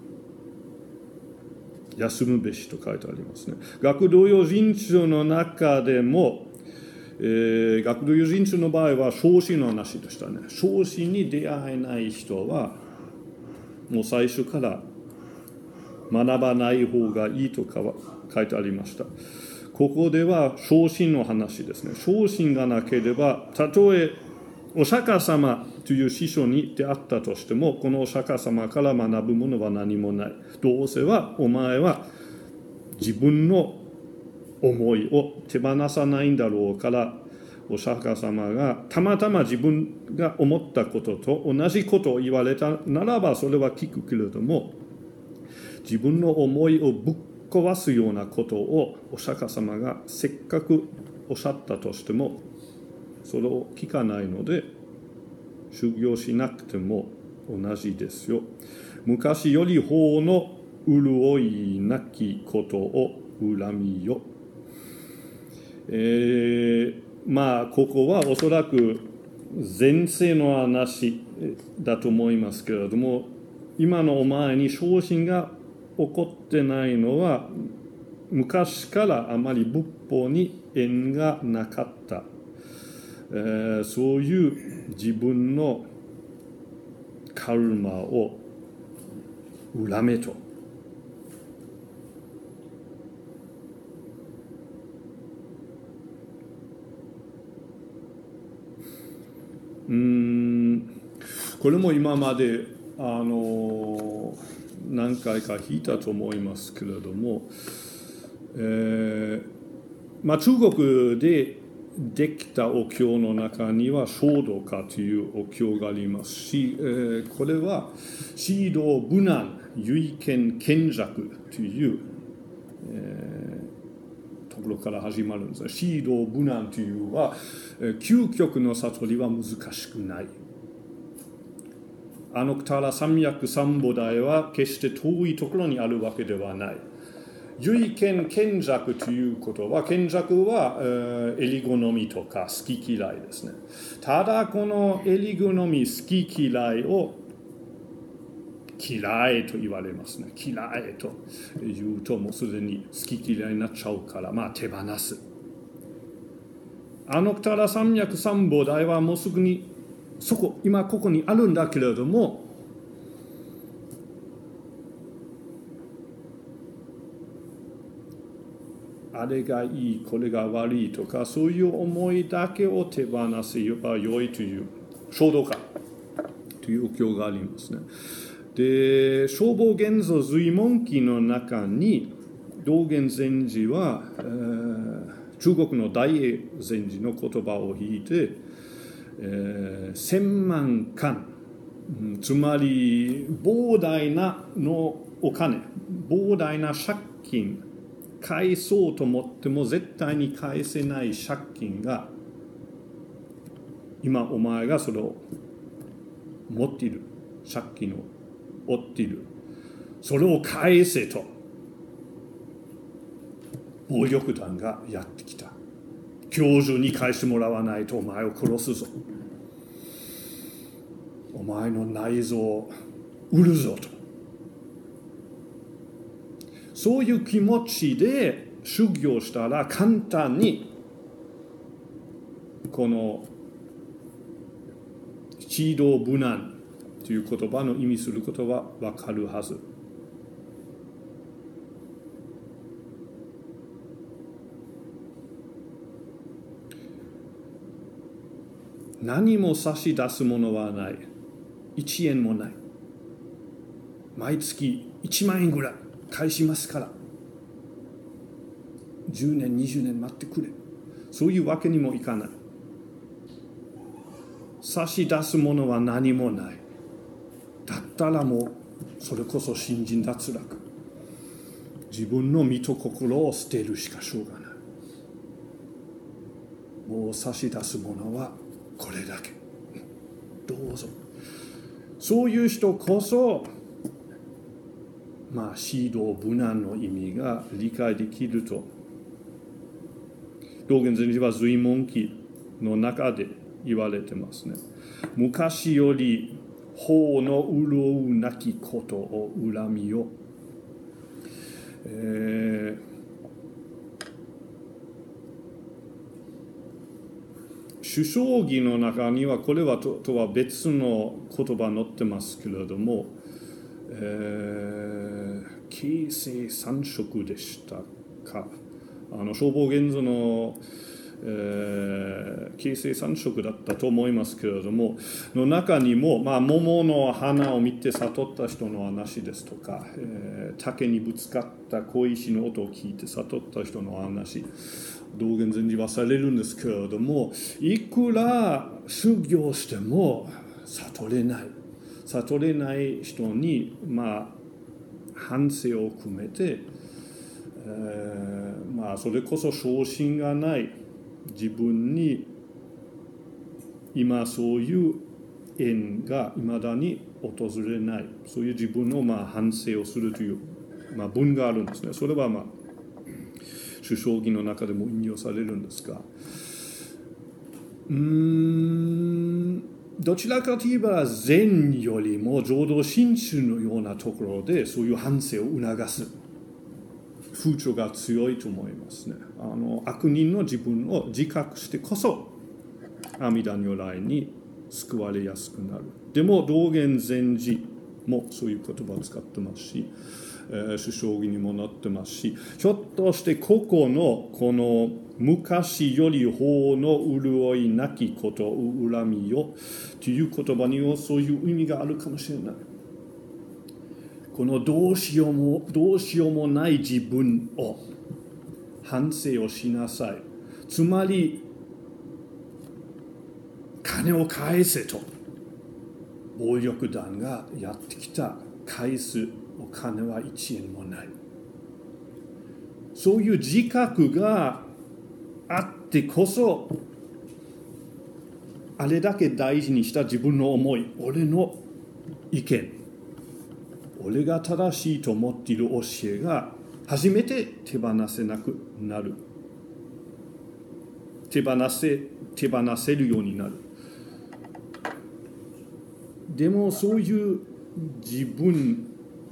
休むべしと書いてありますね。学童用人中の中でも、えー、学童用人中の場合は昇進の話でしたね。昇進に出会えない人はもう最初から学ばない方がいいとかは書いてありました。ここでは昇進の話ですね。昇進がなければ、たとえお釈迦様という師匠に出会ったとしても、このお釈迦様から学ぶものは何もない。どうせはお前は自分の思いを手放さないんだろうから、お釈迦様がたまたま自分が思ったことと同じことを言われたならばそれは聞くけれども、自分の思いをぶっ壊すようなことをお釈迦様がせっかくおっしゃったとしてもそれを聞かないので、修行しなくても同じですよ。昔より法の潤いなきことを恨みよ。えー、まあここはおそらく前世の話だと思いますけれども、今のお前に昇進が起こってないのは昔からあまり仏法に縁がなかった、えー、そういう自分のカルマを恨めと。うーんこれも今まであの何回か弾いたと思いますけれども、えーまあ、中国でできたお経の中には小道家というお経がありますし、えー、これは指導無難唯見賢弱という、えー、ところから始まるんですね。指導無難というのは究極の悟りは難しくない。 あのたら三役三菩提は決して遠いところにあるわけではない。唯見見弱ということは、見弱は、えー、襟好みとか好き嫌いですね。ただこの襟好み好き嫌いを嫌いと言われますね。嫌いと言うともうすでに好き嫌いになっちゃうから、まあ手放す。あのたら三役三菩提はもうすぐにそこ、今ここにあるんだけれども、あれがいい、これが悪いとか、そういう思いだけを手放せばよいという衝動化というお経がありますね。で、正法元祖随文記の中に、道元禅師は、えー、中国の大英禅師の言葉を引いて、えー、千万貫、つまり膨大なのお金、膨大な借金、返そうと思っても絶対に返せない借金が、今お前がそれを持っている、借金を負っている、それを返せと暴力団がやってきた。今日中に返してもらわないとお前を殺すぞ、お前の内臓を売るぞと、そういう気持ちで修行したら簡単にこの智道無難という言葉の意味することは分かるはず。何も差し出すものはない。いちえんもない。毎月いちまんえんぐらい返しますから。じゅうねん、にじゅうねん待ってくれ。そういうわけにもいかない。差し出すものは何もない。だったらもう、それこそ信心脱落。自分の身と心を捨てるしかしょうがない。もう差し出すものはこれだけ。どうぞ。そういう人こそ、まあ、指導無難の意味が理解できると、道元禅師は随文記の中で言われてますね。昔より法の潤うなきことを恨みよ。えー首相儀の中にはこれは と, とは別の言葉載ってますけれども、えー、形成三色でしたか。あの正法元祖の、えー、形成三色だったと思いますけれども、の中にも、まあ、桃の花を見て悟った人の話ですとか、えー、竹にぶつかった小石の音を聞いて悟った人の話、道元禅師はされるんですけれども、いくら修行しても悟れない悟れない人に、まあ反省を含めて、えー、まあそれこそ昇進がない自分に今そういう縁がいまだに訪れない、そういう自分のまあ反省をするという、まあ、文があるんですね。それはまあ首相儀の中でも引用されるんですが、うーんどちらかといえば禅よりも浄土真宗のようなところでそういう反省を促す風潮が強いと思いますね。あの悪人の自分を自覚してこそ阿弥陀如来に救われやすくなる。でも道元禅師もそういう言葉を使ってますし、首相儀にもなってますし、ひょっとして個々のこの昔より法の潤いなきことを恨みよという言葉にはそういう意味があるかもしれない。このどうしようもどうしようもない自分を反省をしなさい。つまり金を返せと暴力団がやってきた。返すお金はいちえんもない。そういう自覚があってこそ、あれだけ大事にした自分の思い、俺の意見、俺が正しいと思っている教えが初めて手放せなくなる。手放せ、手放せるようになる。でもそういう自分、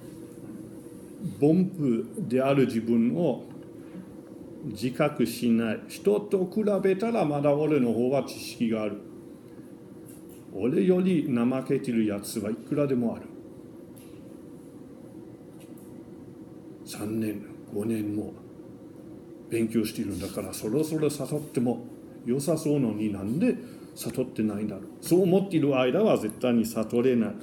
凡夫である自分を自覚しない。人と比べたらまだ俺の方が知識がある。俺より怠けてるやつはいくらでもある。さんねん、ごねんも勉強しているんだから、そろそろ悟っても良さそうのになんで悟ってないんだろう。そう思っている間は絶対に悟れない。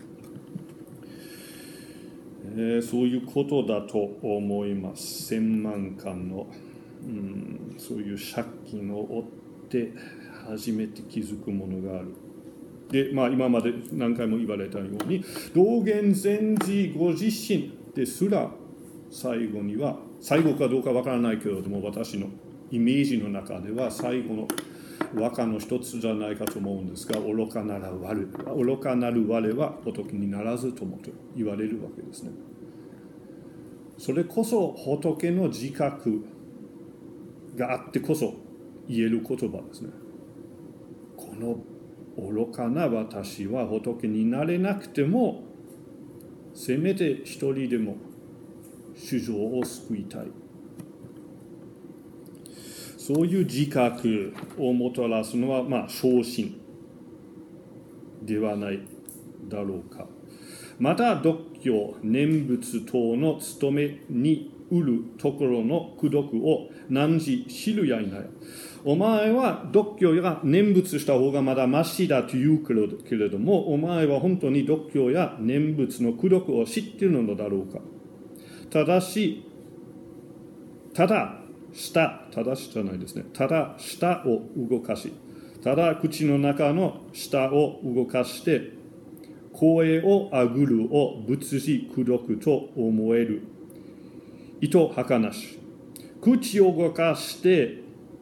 えー、そういうことだと思います。千万巻の、うん、そういう借金を負って初めて気づくものがある。で、まあ、今まで何回も言われたように、道元禅師ご自身ですら最後には、最後かどうかわからないけれども、私のイメージの中では最後の和歌の一つじゃないかと思うんですが、愚かなら我、愚かなる我は仏にならずともと言われるわけですね。それこそ仏の自覚があってこそ言える言葉ですね。この愚かな私は仏になれなくても、せめて一人でも衆生を救いたい。そういう自覚をもたらすのは、まあ、昇進ではないだろうか。また、独教、念仏等の務めにうるところの功徳を何時知るやいない。お前は独教や念仏した方がまだマシだと言うけれども、お前は本当に独教や念仏の功徳を知っているのだろうか。ただし、ただ、舌、ただしじゃないですね。ただ舌を動かし、ただ口の中の舌を動かして、声をあぐるを仏事功徳と思える。意図儚し。口を動かして、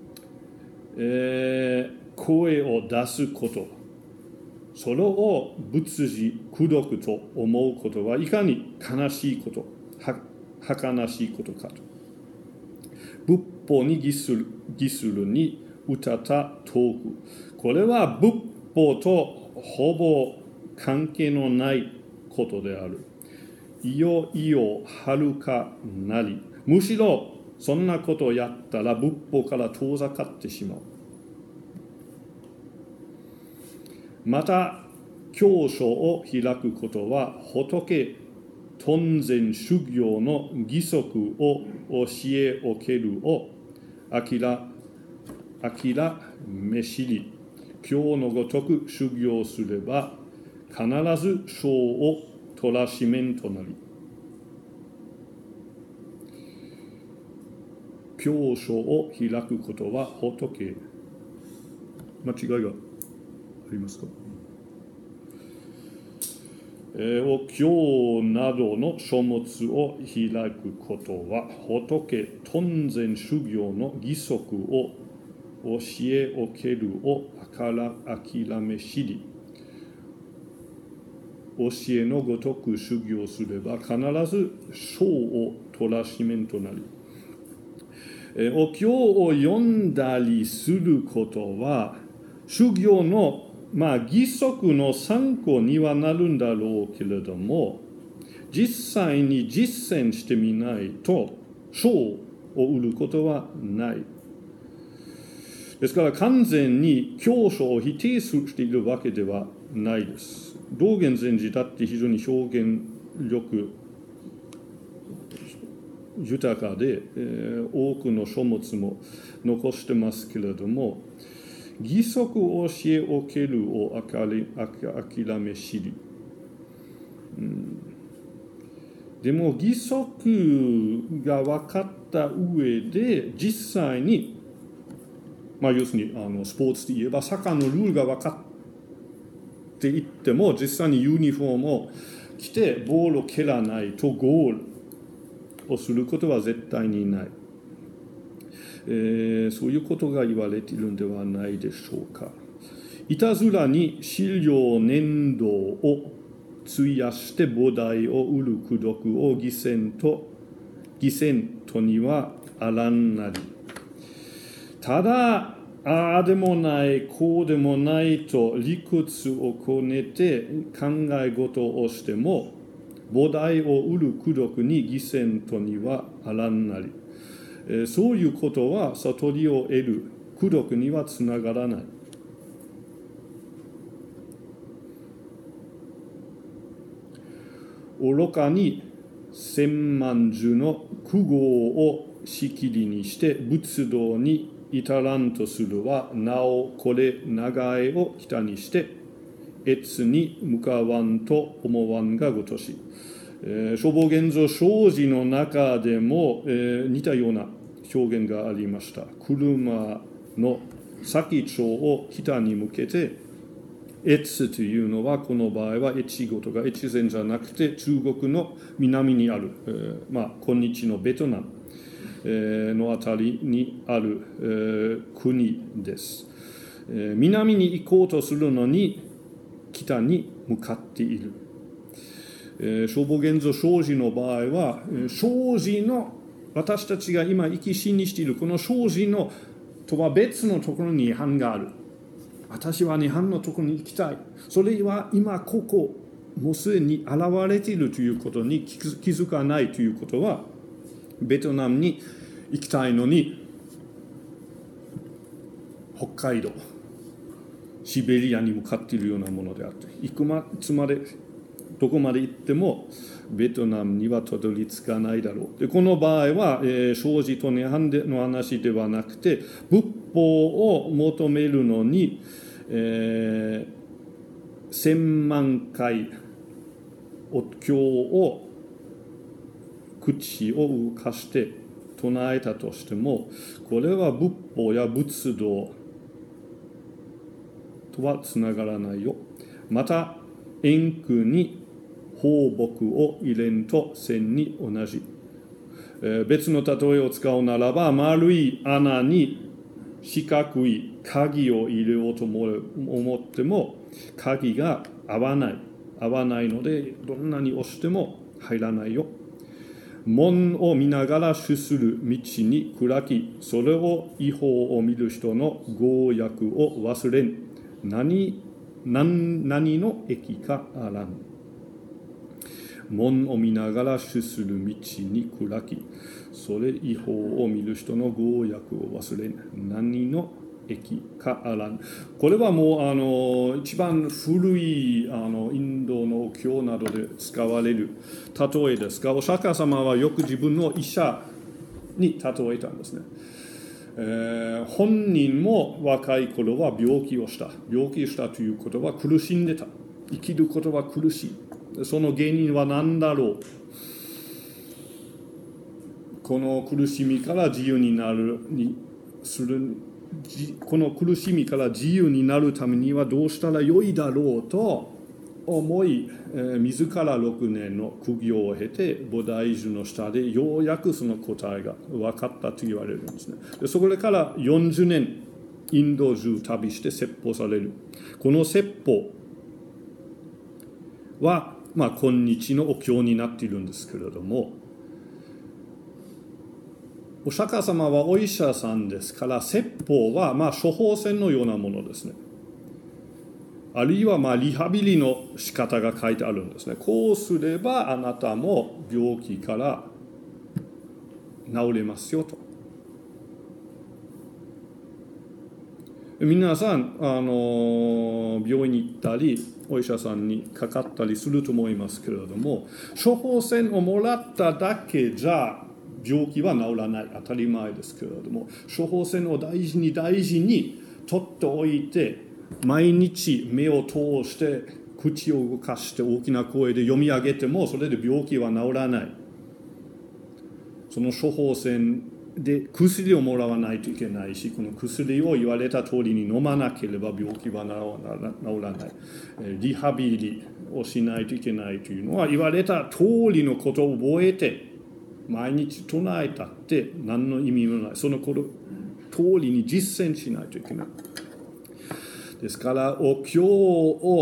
えー、声を出すこと。それを仏事功徳と思うことはいかに悲しいこと、は儚しいことかと。仏法に儀する、儀するにうたた遠く。これは仏法とほぼ関係のないことである。いよいよはるかなり。むしろそんなことをやったら仏法から遠ざかってしまう。また、教書を開くことは仏頓然修行の義則を教えおけるを明ら明らめしり、今日のごとく修行すれば必ず賞を取らしめんとなり、教書を開くことは仏、間違いがありますか？お経などの書物を開くことは仏頓然修行の義則を教えおけるを諦め知り、教えのごとく修行すれば必ず賞を取らしめんとなり、お経を読んだりすることは修行のまあ義則の参考にはなるんだろうけれども、実際に実践してみないと賞を得ることはない。ですから完全に教書を否定しているわけではないです。道元禅師だって非常に表現力豊かで、えー、多くの書物も残してますけれども、義則を教えおけるを諦め知り、うん、でも義則が分かった上で実際に、まあ要するにあのスポーツで言えばサッカーのルールが分かっていっても実際にユニフォームを着てボールを蹴らないとゴールをすることは絶対にない。えー、そういうことが言われているのではないでしょうか。いたずらに資料粘土を費やして菩提を売る功徳を犠牲と犠牲とにはあらんなり。ただああでもないこうでもないと理屈をこねて考え事をしても菩提を売る功徳に犠牲とにはあらんなり。そういうことは悟りを得る功徳にはつながらない。愚かに千万樹の苦業をしきりにして仏道に至らんとするは、なおこれ長いを北にして越に向かわんと思わんがごとし。えー、消防現像生じの中でも、えー、似たような表現がありました。車の先長を北に向けて、越というのはこの場合は越後とか越前じゃなくて中国の南にある、えー、まあ今日のベトナム、えー、のあたりにある、えー、国です、えー。南に行こうとするのに北に向かっている。消防現像生じの場合は生じの私たちが今生き死にしているこの生じのとは別のところに違反がある。私は日本のところに行きたい。それは今ここもうすでに現れているということに気づかないということは、ベトナムに行きたいのに北海道シベリアに向かっているようなものであって、行くまつまでどこまで行ってもベトナムにはたどり着かないだろう。でこの場合は、えー、生じと涅槃の話ではなくて、仏法を求めるのに、えー、千万回お経を口を動かして唱えたとしても、これは仏法や仏道とはつながらないよ。また円空に放牧を入れんと線に同じ、えー、別の例えを使うならば、丸い穴に四角い鍵を入れようと思っても鍵が合わない合わないので、どんなに押しても入らないよ。門を見ながら主する道に暗き、それを違法を見る人の業役を忘れん。何何何の益かあらん。門を見ながら主する道に暗き、それ違法を見る人の業役を忘れん。何の益かあらん。これはもうあの一番古いあのインドのお経などで使われる例えですが、お釈迦様はよく自分の医者に例えたんですね。えー、本人も若い頃は病気をした病気したということは苦しんでた。生きることは苦しい。その原因は何だろう。この苦しみから自由になるにするこの苦しみから自由になるためにはどうしたらよいだろうと思い、えー、自らろくねんの苦行を経て菩提樹の下でようやくその答えが分かったと言われるんですね。でそれからよんじゅうねんインド中旅して説法される。この説法は、まあ、今日のお経になっているんですけれども、お釈迦様はお医者さんですから、説法はまあ処方箋のようなものですね。あるいはまあリハビリの仕方が書いてあるんですね。こうすればあなたも病気から治れますよと。皆さんあの病院に行ったりお医者さんにかかったりすると思いますけれども、処方箋をもらっただけじゃ病気は治らない、当たり前ですけれども、処方箋を大事に大事に取っておいて、毎日目を通して口を動かして大きな声で読み上げてもそれで病気は治らない。その処方箋で薬をもらわないといけないし、この薬を言われた通りに飲まなければ病気は治らない。リハビリをしないといけないというのは、言われた通りのことを覚えて毎日唱えたって何の意味もない。そのこと通りに実践しないといけない。ですからお経を、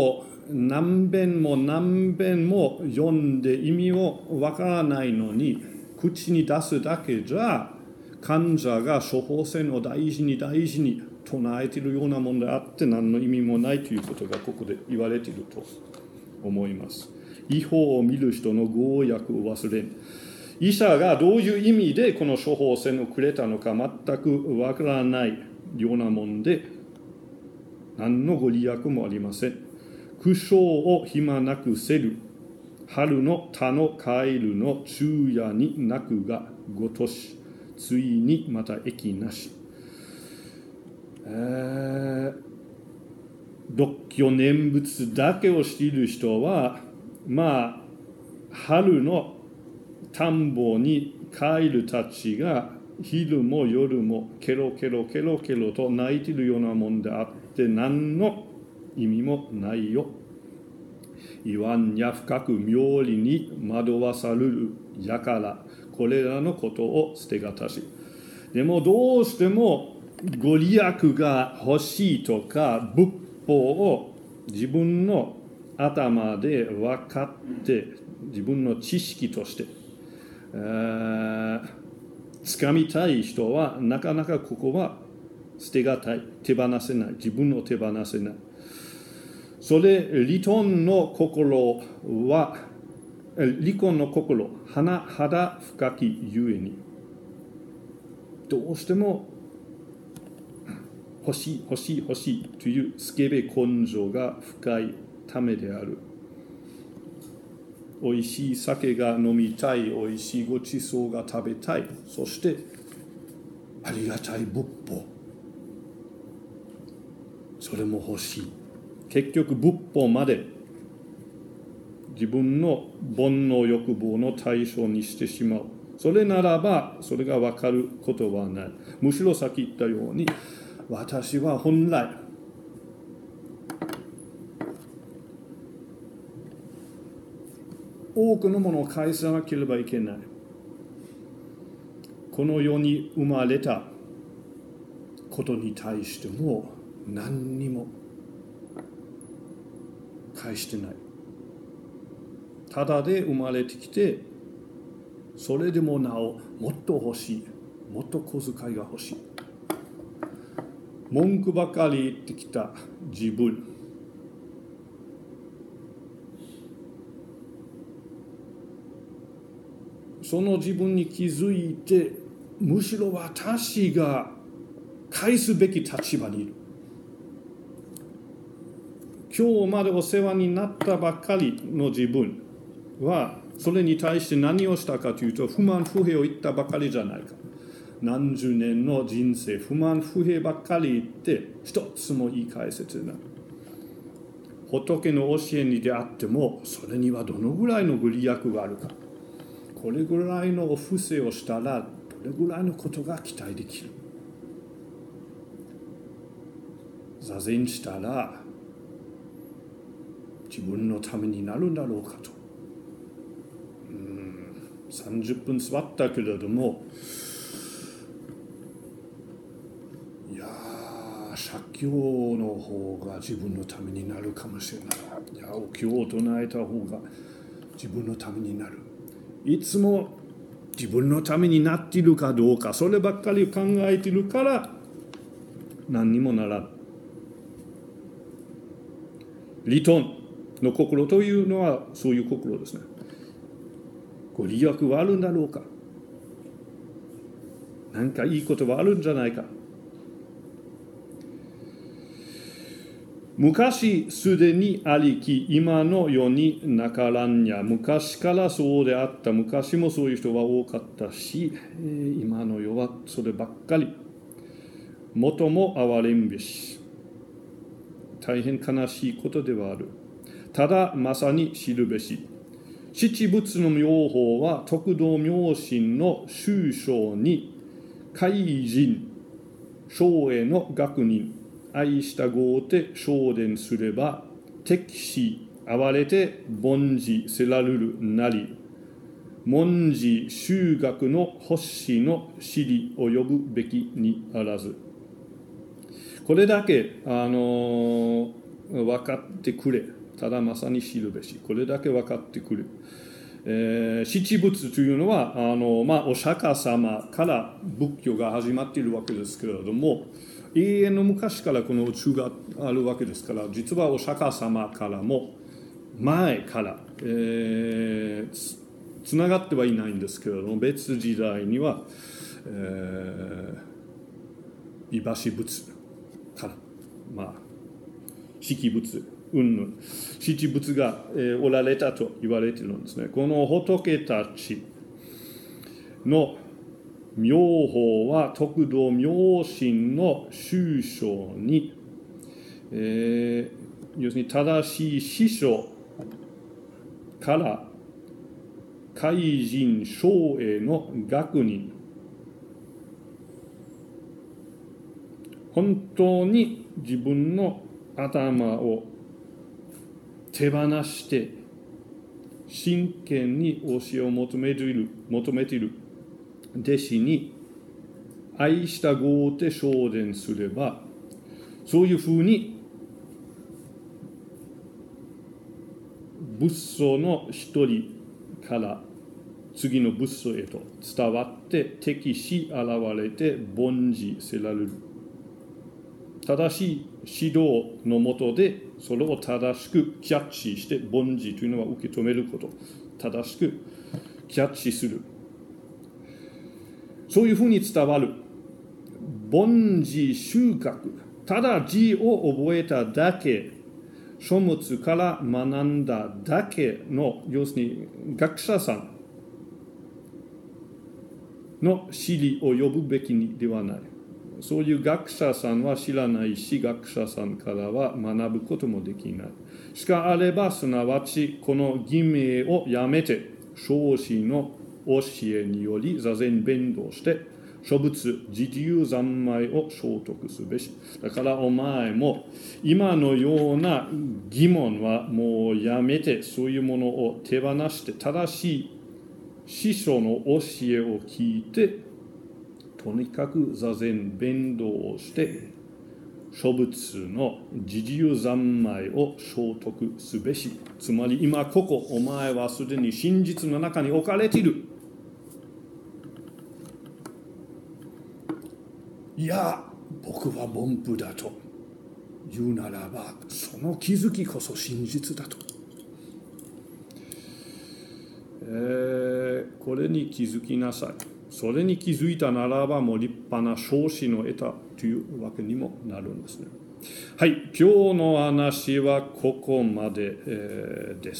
何遍も何遍も読んで意味をわからないのに口に出すだけじゃ患者が処方箋を大事に大事に唱えているようなものであって何の意味もないということがここで言われていると思います。違法を見る人の強約を忘れん。医者がどういう意味でこの処方箋をくれたのか全くわからないようなもんで何のご利益もありません。苦笑を暇なくせる。春の田のカエルの昼夜に泣くがごとし。ついにまた益なし。えー、独居念仏だけをしている人は、まあ、春の田んぼにカエルたちが昼も夜もケロケロケロケロと鳴いているようなもんであって何の意味もないよ。言わんや深く妙理に惑わされるやからこれらのことを捨てがたし。でもどうしてもご利益が欲しいとか仏法を自分の頭で分かって自分の知識としてつかみたい人はなかなかここは捨てがたい、手放せない、自分を手放せない。それ離婚の心は離婚の心甚だ深きゆえにどうしても欲しい欲しい欲しいというスケベ根性が深いためである。おいしい酒が飲みたい、おいしいごちそうが食べたい、そしてありがたい仏法、それも欲しい。結局仏法まで自分の煩悩欲望の対象にしてしまう。それならばそれが分かることはない。むしろさっき言ったように私は本来多くのものを返さなければいけない。この世に生まれたことに対しても何にも返してない。ただで生まれてきて、それでもなおもっと欲しい、もっと小遣いが欲しい。文句ばかり言ってきた自分。その自分に気づいて、むしろ私が返すべき立場にいる。今日までお世話になったばかりの自分はそれに対して何をしたかというと不満不平を言ったばかりじゃないか。何十年の人生不満不平ばっかり言って一つも言い返せてない。仏の教えにであってもそれにはどのぐらいのご利益があるか。これぐらいのお布施をしたらどれぐらいのことが期待できる。座禅したら自分のためになるんだろうかと。うーんさんじゅっぷん座ったけれども、いやー写経の方が自分のためになるかもしれない。いやお経を唱えた方が自分のためになる。いつも自分のためになっているかどうか、そればっかり考えているから何にもならん。離婚の心というのはそういう心ですね。ご利益はあるんだろうか。何かいいことはあるんじゃないか。昔すでにありき今の世になからんや。昔からそうであった。昔もそういう人は多かったし、今の世はそればっかり。元も憐れんべし。大変悲しいことではある。ただまさに知るべし。七仏の妙法は徳道妙心の宗章に怪人聖への学人愛した豪て昇伝すれば敵視哀れて凡事せらるるなり文字修学の星の尻を呼ぶべきにあらず。これだけあの分かってくれただまさに知るべし。これだけ分かってくる。えー、七仏というのはあの、まあ、お釈迦様から仏教が始まっているわけですけれども、永遠の昔からこの宇宙があるわけですから、実はお釈迦様からも前から、えー、つ, つながってはいないんですけれども、別時代には、えー、いばし仏から、まあ、識仏うんぬん七仏が、えー、おられたと言われているんですね。この仏たちの妙法は徳道妙心の宗匠に、えー、要するに正しい師匠から海人小への学人、本当に自分の頭を手放して真剣に教えを求めている求めている弟子に愛したごうて昇伝すれば、そういうふうに仏祖の一人から次の仏祖へと伝わって敵し現れて凡事せられる。正しい指導のもとでそれを正しくキャッチして、凡事というのは受け止めること、正しくキャッチする、そういうふうに伝わる凡事収穫、ただ字を覚えただけ、書物から学んだだけの、要するに学者さんの尻を呼ぶべきではない。そういう学者さんは知らないし、学者さんからは学ぶこともできない。しかあれば、すなわちこの偽名をやめて、彰子の教えにより座禅弁道して、諸仏自由三昧を聖徳すべし。だからお前も今のような疑問はもうやめて、そういうものを手放して、正しい師匠の教えを聞いて、とにかく座禅弁道をして諸仏の自由三昧を聖徳すべし。つまり今ここお前はすでに真実の中に置かれている。いや僕は凡夫だと言うならば、その気づきこそ真実だと、えー、これに気づきなさい。それに気づいたならば、もう立派な彰子の得たというわけにもなるんですね。はい、今日の話はここまで、えー、です。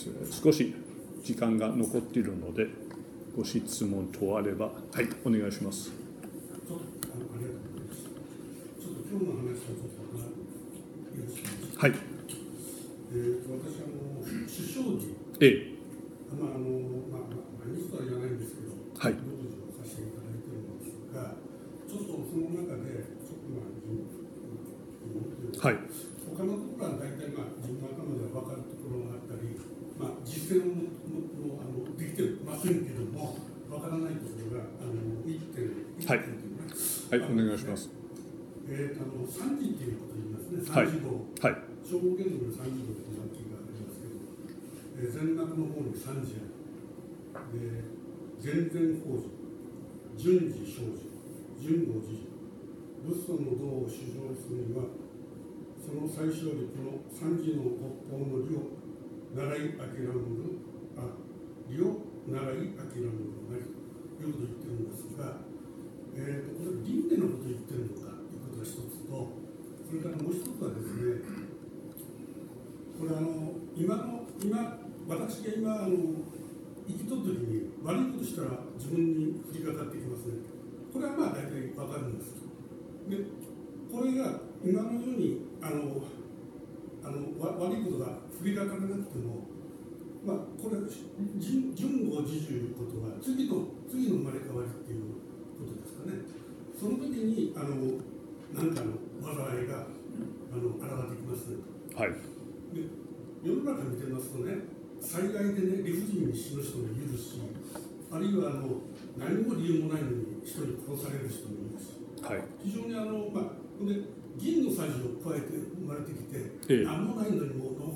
少し時間が残っているので、ご質問等あれば、はい、お願いします。 ちょっとあのありがとうございます。ちょっと今日の話はちょっとよろしくお願いします。 はい。 えー、私あの首相に、 ええ、 まああのまあまあニュースとは言わないんですけど、 はい。 独自をさせていただいているんですが、ちょっとその中でちょっとまあ疑問というか、 はい。 他のところは大体まあ自分の頭では分かるところがあったり、まあ実践ももあのできてませんけども、分からないところがあのいってんはい、はい、お願いします。 えー、あの三時ということを言いますね。 はい。 三時道。 はい。 正法言語の三時道という楽器がありますけど、えー、禅学の方に三時ある。で、禅然法事、順次生じ、順語自治、仏祖の道を主張するには、その最初よりこの三時の国法の理を習い諦める、あ、理を習い諦めるなりということを言ってるんですが、えー、とこれ輪廻のことを言ってるのかということが一つと、それからもう一つはですね、これあの今の今私が今あの生きとる時に悪いことしたら自分に降りかかってきますね。これはまあ大体わかるんです。で、これが今のようにあのあの悪いことが降りかからなくても、まあこれ順語自重いうことは次の次の生まれ変わりっていうことですかね。その時にあの何かの災いがあの現れてきますね。 はい。 で、世の中見てますとね、災害でね理不尽に死ぬ人もいるし、あるいはあの何も理由もないのに人に殺される人もいるし、 はい、 非常にあのまあで銀のさじを加えて生まれてきて、 ええ、 何もないのにもうのほ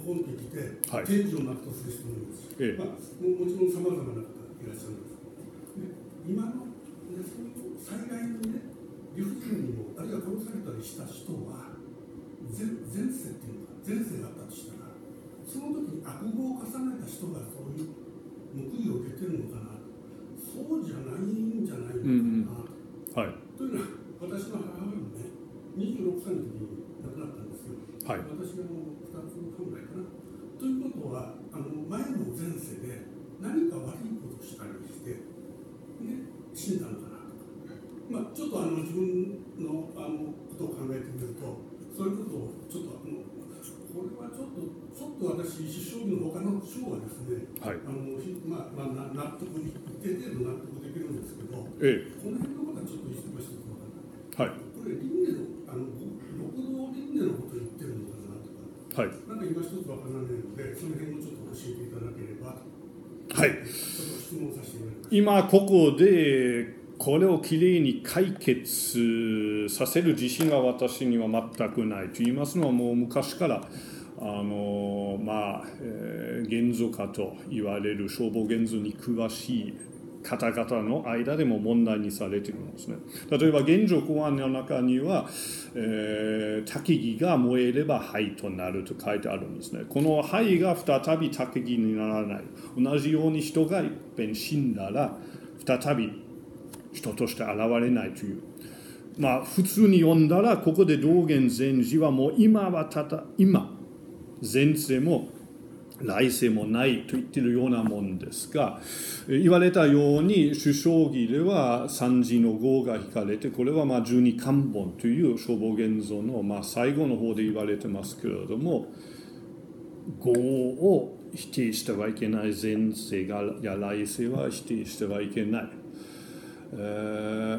ポンと来て、 はい、 天井を全うする人もいますし、ええ、まあ、も, もちろんさまざまな方いらっしゃるんです。で今の、ね、そういう災害のね、理不尽にも、あるいは殺されたりした人は、前, 前世っていうのか、前世があったとしたら、その時に悪業を重ねた人がそういう報いを受けてるのかな、そうじゃないんじゃないのかな、うんうん、はい、というのは、私の母親もね、にじゅうろくさいの時に亡くなったんですよ、はい、私がもうふたつはんぐらいかな。ということは、あの前の前世で何か悪いことをしたりして、ね、死んだのかなとか、まあ、ちょっとあの自分のあのことを考えてみると、そういうことをちょっとあのこれはちょっとちょっと私、師匠の他の章はですね、はい、あのまあまあ、納得一定程度納得できるんですけど、ええ、この辺のことはちょっと一つ一つ分からない。はい、これ輪廻のあの六道輪廻のことを言ってるのかなとか、はい、なんか今一つ分からないので、その辺もちょっと教えていただければと。はい、ちょっと質問させていただきます。今ここでこれをきれいに解決させる自信が私には全くないと言いますのは、もう昔からあのまあ、えー、元素家と言われる消防元素に詳しい方々の間でも問題にされているんですね。例えば原条公案の中には、えー、焚き木が燃えれば灰となると書いてあるんですね。この灰が再び焚き木にならない。同じように人が一遍死んだら再び人として現れないという。まあ普通に読んだらここで道元禅師はもう今はただ今前世も来世もないと言っているようなもんですが、言われたように主将棋では三時の号が引かれて、これはまあ十二漢本という消防元素のまあ最後の方で言われてますけれども、業を否定してはいけない、前世や来世は否定してはいけない。えー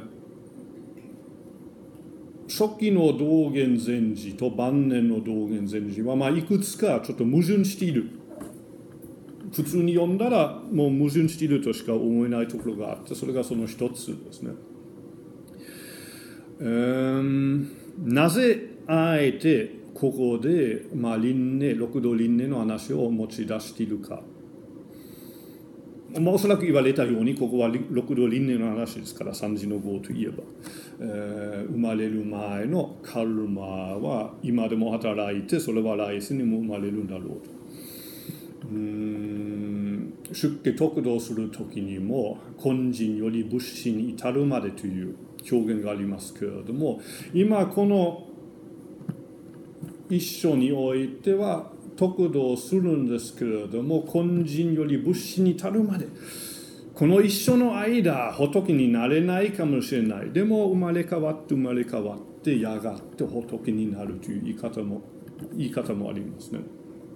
初期の道元禅師と晩年の道元禅師は、まあ、いくつかちょっと矛盾している。普通に読んだらもう矛盾しているとしか思えないところがあって、それがその一つですね。なぜあえてここで、まあ、輪廻六道輪廻の話を持ち出しているか。まあ、おそらく言われたようにここは六道輪廻の話ですから、三時の号といえば、えー、生まれる前のカルマは今でも働いて、それは来世にも生まれるんだろうと。うーん出家得度する時にも根人より仏師に至るまでという表現がありますけれども、今この一章においては得度をするんですけれども、根人より仏師に至るまで、この一生の間仏になれないかもしれない。でも生まれ変わって生まれ変わってやがって仏になるという言い方も言い方もありますね。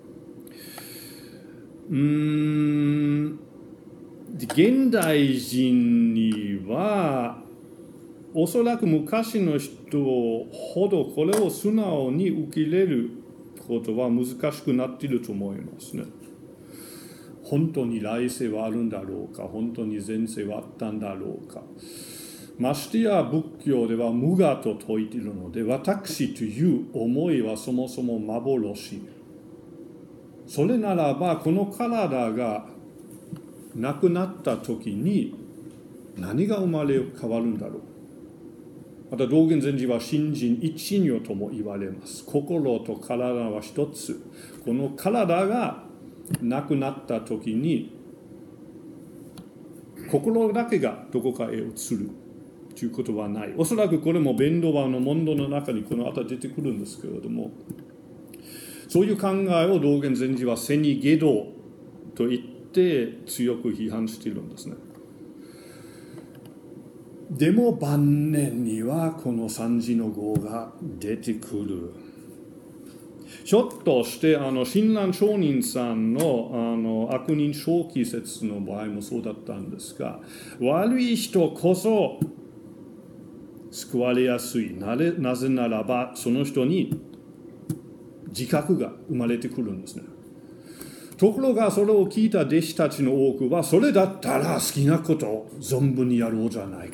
うーん現代人にはおそらく昔の人ほどこれを素直に受け入れることは難しくなっていると思いますね。本当に来世はあるんだろうか、本当に前世はあったんだろうか。ましてや仏教では無我と説いているので、私という思いはそもそも幻。それならばこの体がなくなった時に何が生まれ変わるんだろう。また道元禅師は心人一如とも言われます。心と体は一つ。この体がなくなった時に心だけがどこかへ移るということはない。おそらくこれも弁道話の問答の中にこの後出てくるんですけれども、そういう考えを道元禅師は世に下道と言って強く批判しているんですね。でも晩年にはこの三時の号が出てくる。ひょっとしてあの親鸞上人さん の, あの悪人正気説の場合もそうだったんですが、悪い人こそ救われやすい。なれ、なぜならばその人に自覚が生まれてくるんですね。ところがそれを聞いた弟子たちの多くは、それだったら好きなことを存分にやろうじゃないか。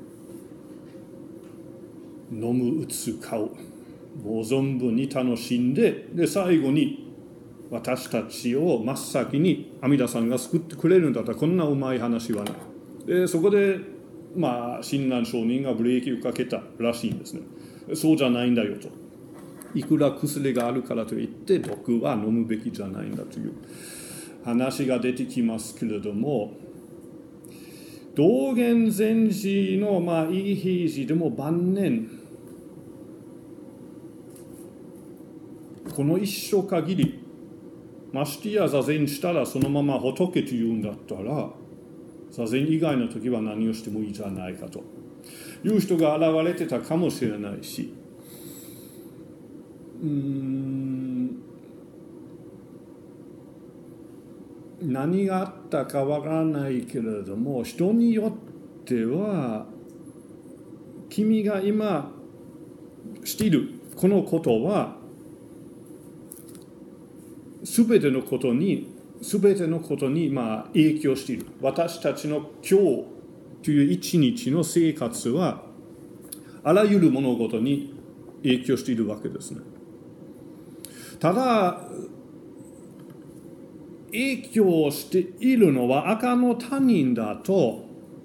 飲む、打つ、買う、もう存分に楽しんで、で最後に私たちを真っ先に阿弥陀さんが救ってくれるんだったらこんなうまい話はない。でそこでまあ親鸞上人がブレーキをかけたらしいんですね。そうじゃないんだよと。いくら薬があるからといって毒は飲むべきじゃないんだという話が出てきますけれども、道元禅師のまあいい平時でも晩年この一生限り、ましてや座禅したらそのまま仏というんだったら座禅以外の時は何をしてもいいじゃないかという人が現れてたかもしれないし、うーん何があったかわからないけれども、人によっては君が今しているこのことはすべてのことにすべてのことにまあ影響している。私たちの今日という一日の生活はあらゆる物事に影響しているわけですね。ただ影響しているのは赤の他人だと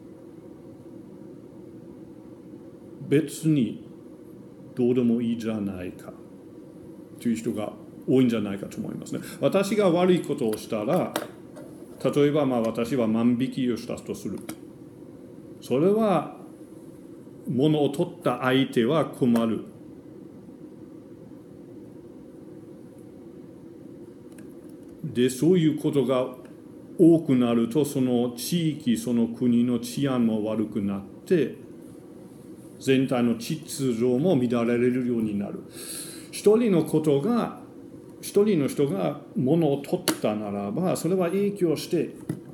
別にどうでもいいじゃないかという人が多いんじゃないかと思いますね。私が悪いことをしたら、例えばまあ私は万引きをしたとする。それは物を取った相手は困る。で、そういうことが多くなると、その地域、その国の治安も悪くなって、全体の秩序も乱れるようになる。一人のことが一人の人が物を取ったならば、それは影響して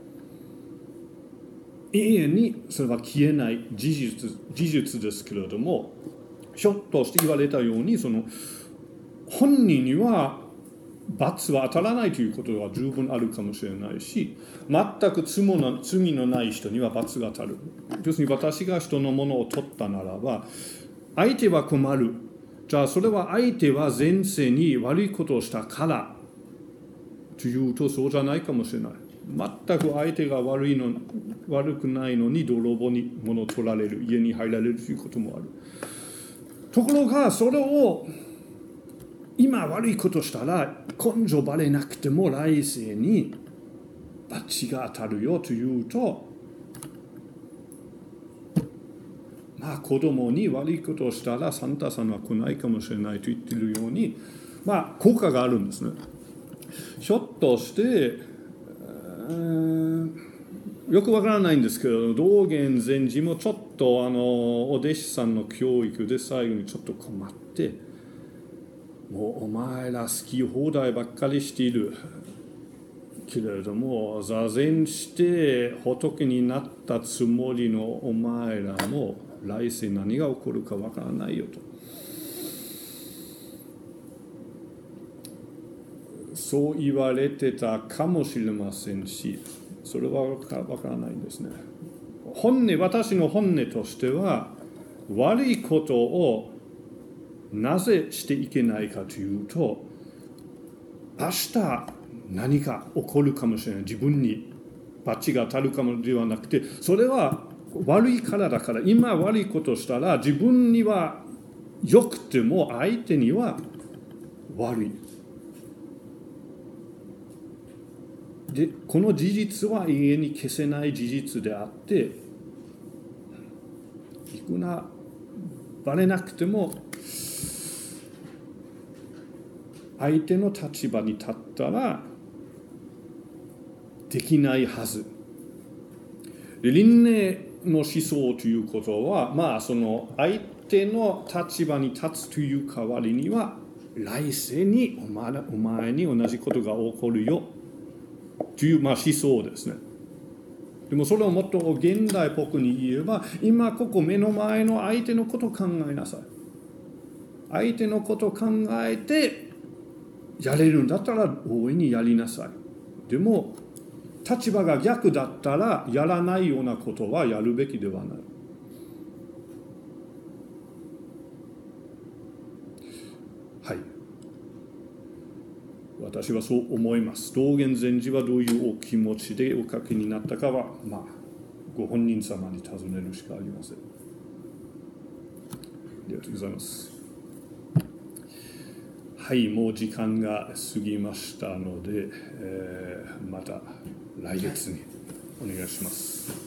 永遠にそれは消えない事実、事実ですけれども、ひょっとして言われたようにその本人には罰は当たらないということは十分あるかもしれないし、全く罪の、罪のない人には罰が当たる。要するに私が人のものを取ったならば相手は困る。じゃあそれは相手は前世に悪いことをしたからというとそうじゃないかもしれない。全く相手が悪いの悪くないのに泥棒に物を取られる、家に入られるということもある。ところがそれを今悪いことしたら根性バレなくても来世に罰が当たるよというと、まあ子供に悪いことをしたらサンタさんは来ないかもしれないと言っているように、まあ効果があるんですね。ひょっとして、えー、よくわからないんですけど、道元禅師もちょっとあのお弟子さんの教育で最後にちょっと困って、もうお前ら好き放題ばっかりしているけれども、座禅して仏になったつもりのお前らも来世何が起こるかわからないよと。そう言われてたかもしれませんし、それはわからないんですね。本音、私の本音としては、悪いことをなぜしていけないかというと、明日何か起こるかもしれない。自分に罰が当たるかもではなくて、それは悪いからだから、今悪いことをしたら自分には良くても相手には悪い。で、この事実は永遠に消せない事実であって、いくらバレなくても相手の立場に立ったらできないはず。で、輪廻の思想ということは、まあその相手の立場に立つという代わりには、来世にお前、お前に同じことが起こるよという、まあ、思想ですね。でもそれをもっと現代っぽくに言えば、今ここ目の前の相手のことを考えなさい。相手のことを考えてやれるんだったら大いにやりなさい。でも立場が逆だったらやらないようなことはやるべきではない。はい。 私はそう思います。道元禅師はどういうお気持ちでお書きになったかは、まあ、ご本人様に尋ねるしかありません。ありがとうございます。はい、もう時間が過ぎましたので、えー、また来月にお願いします。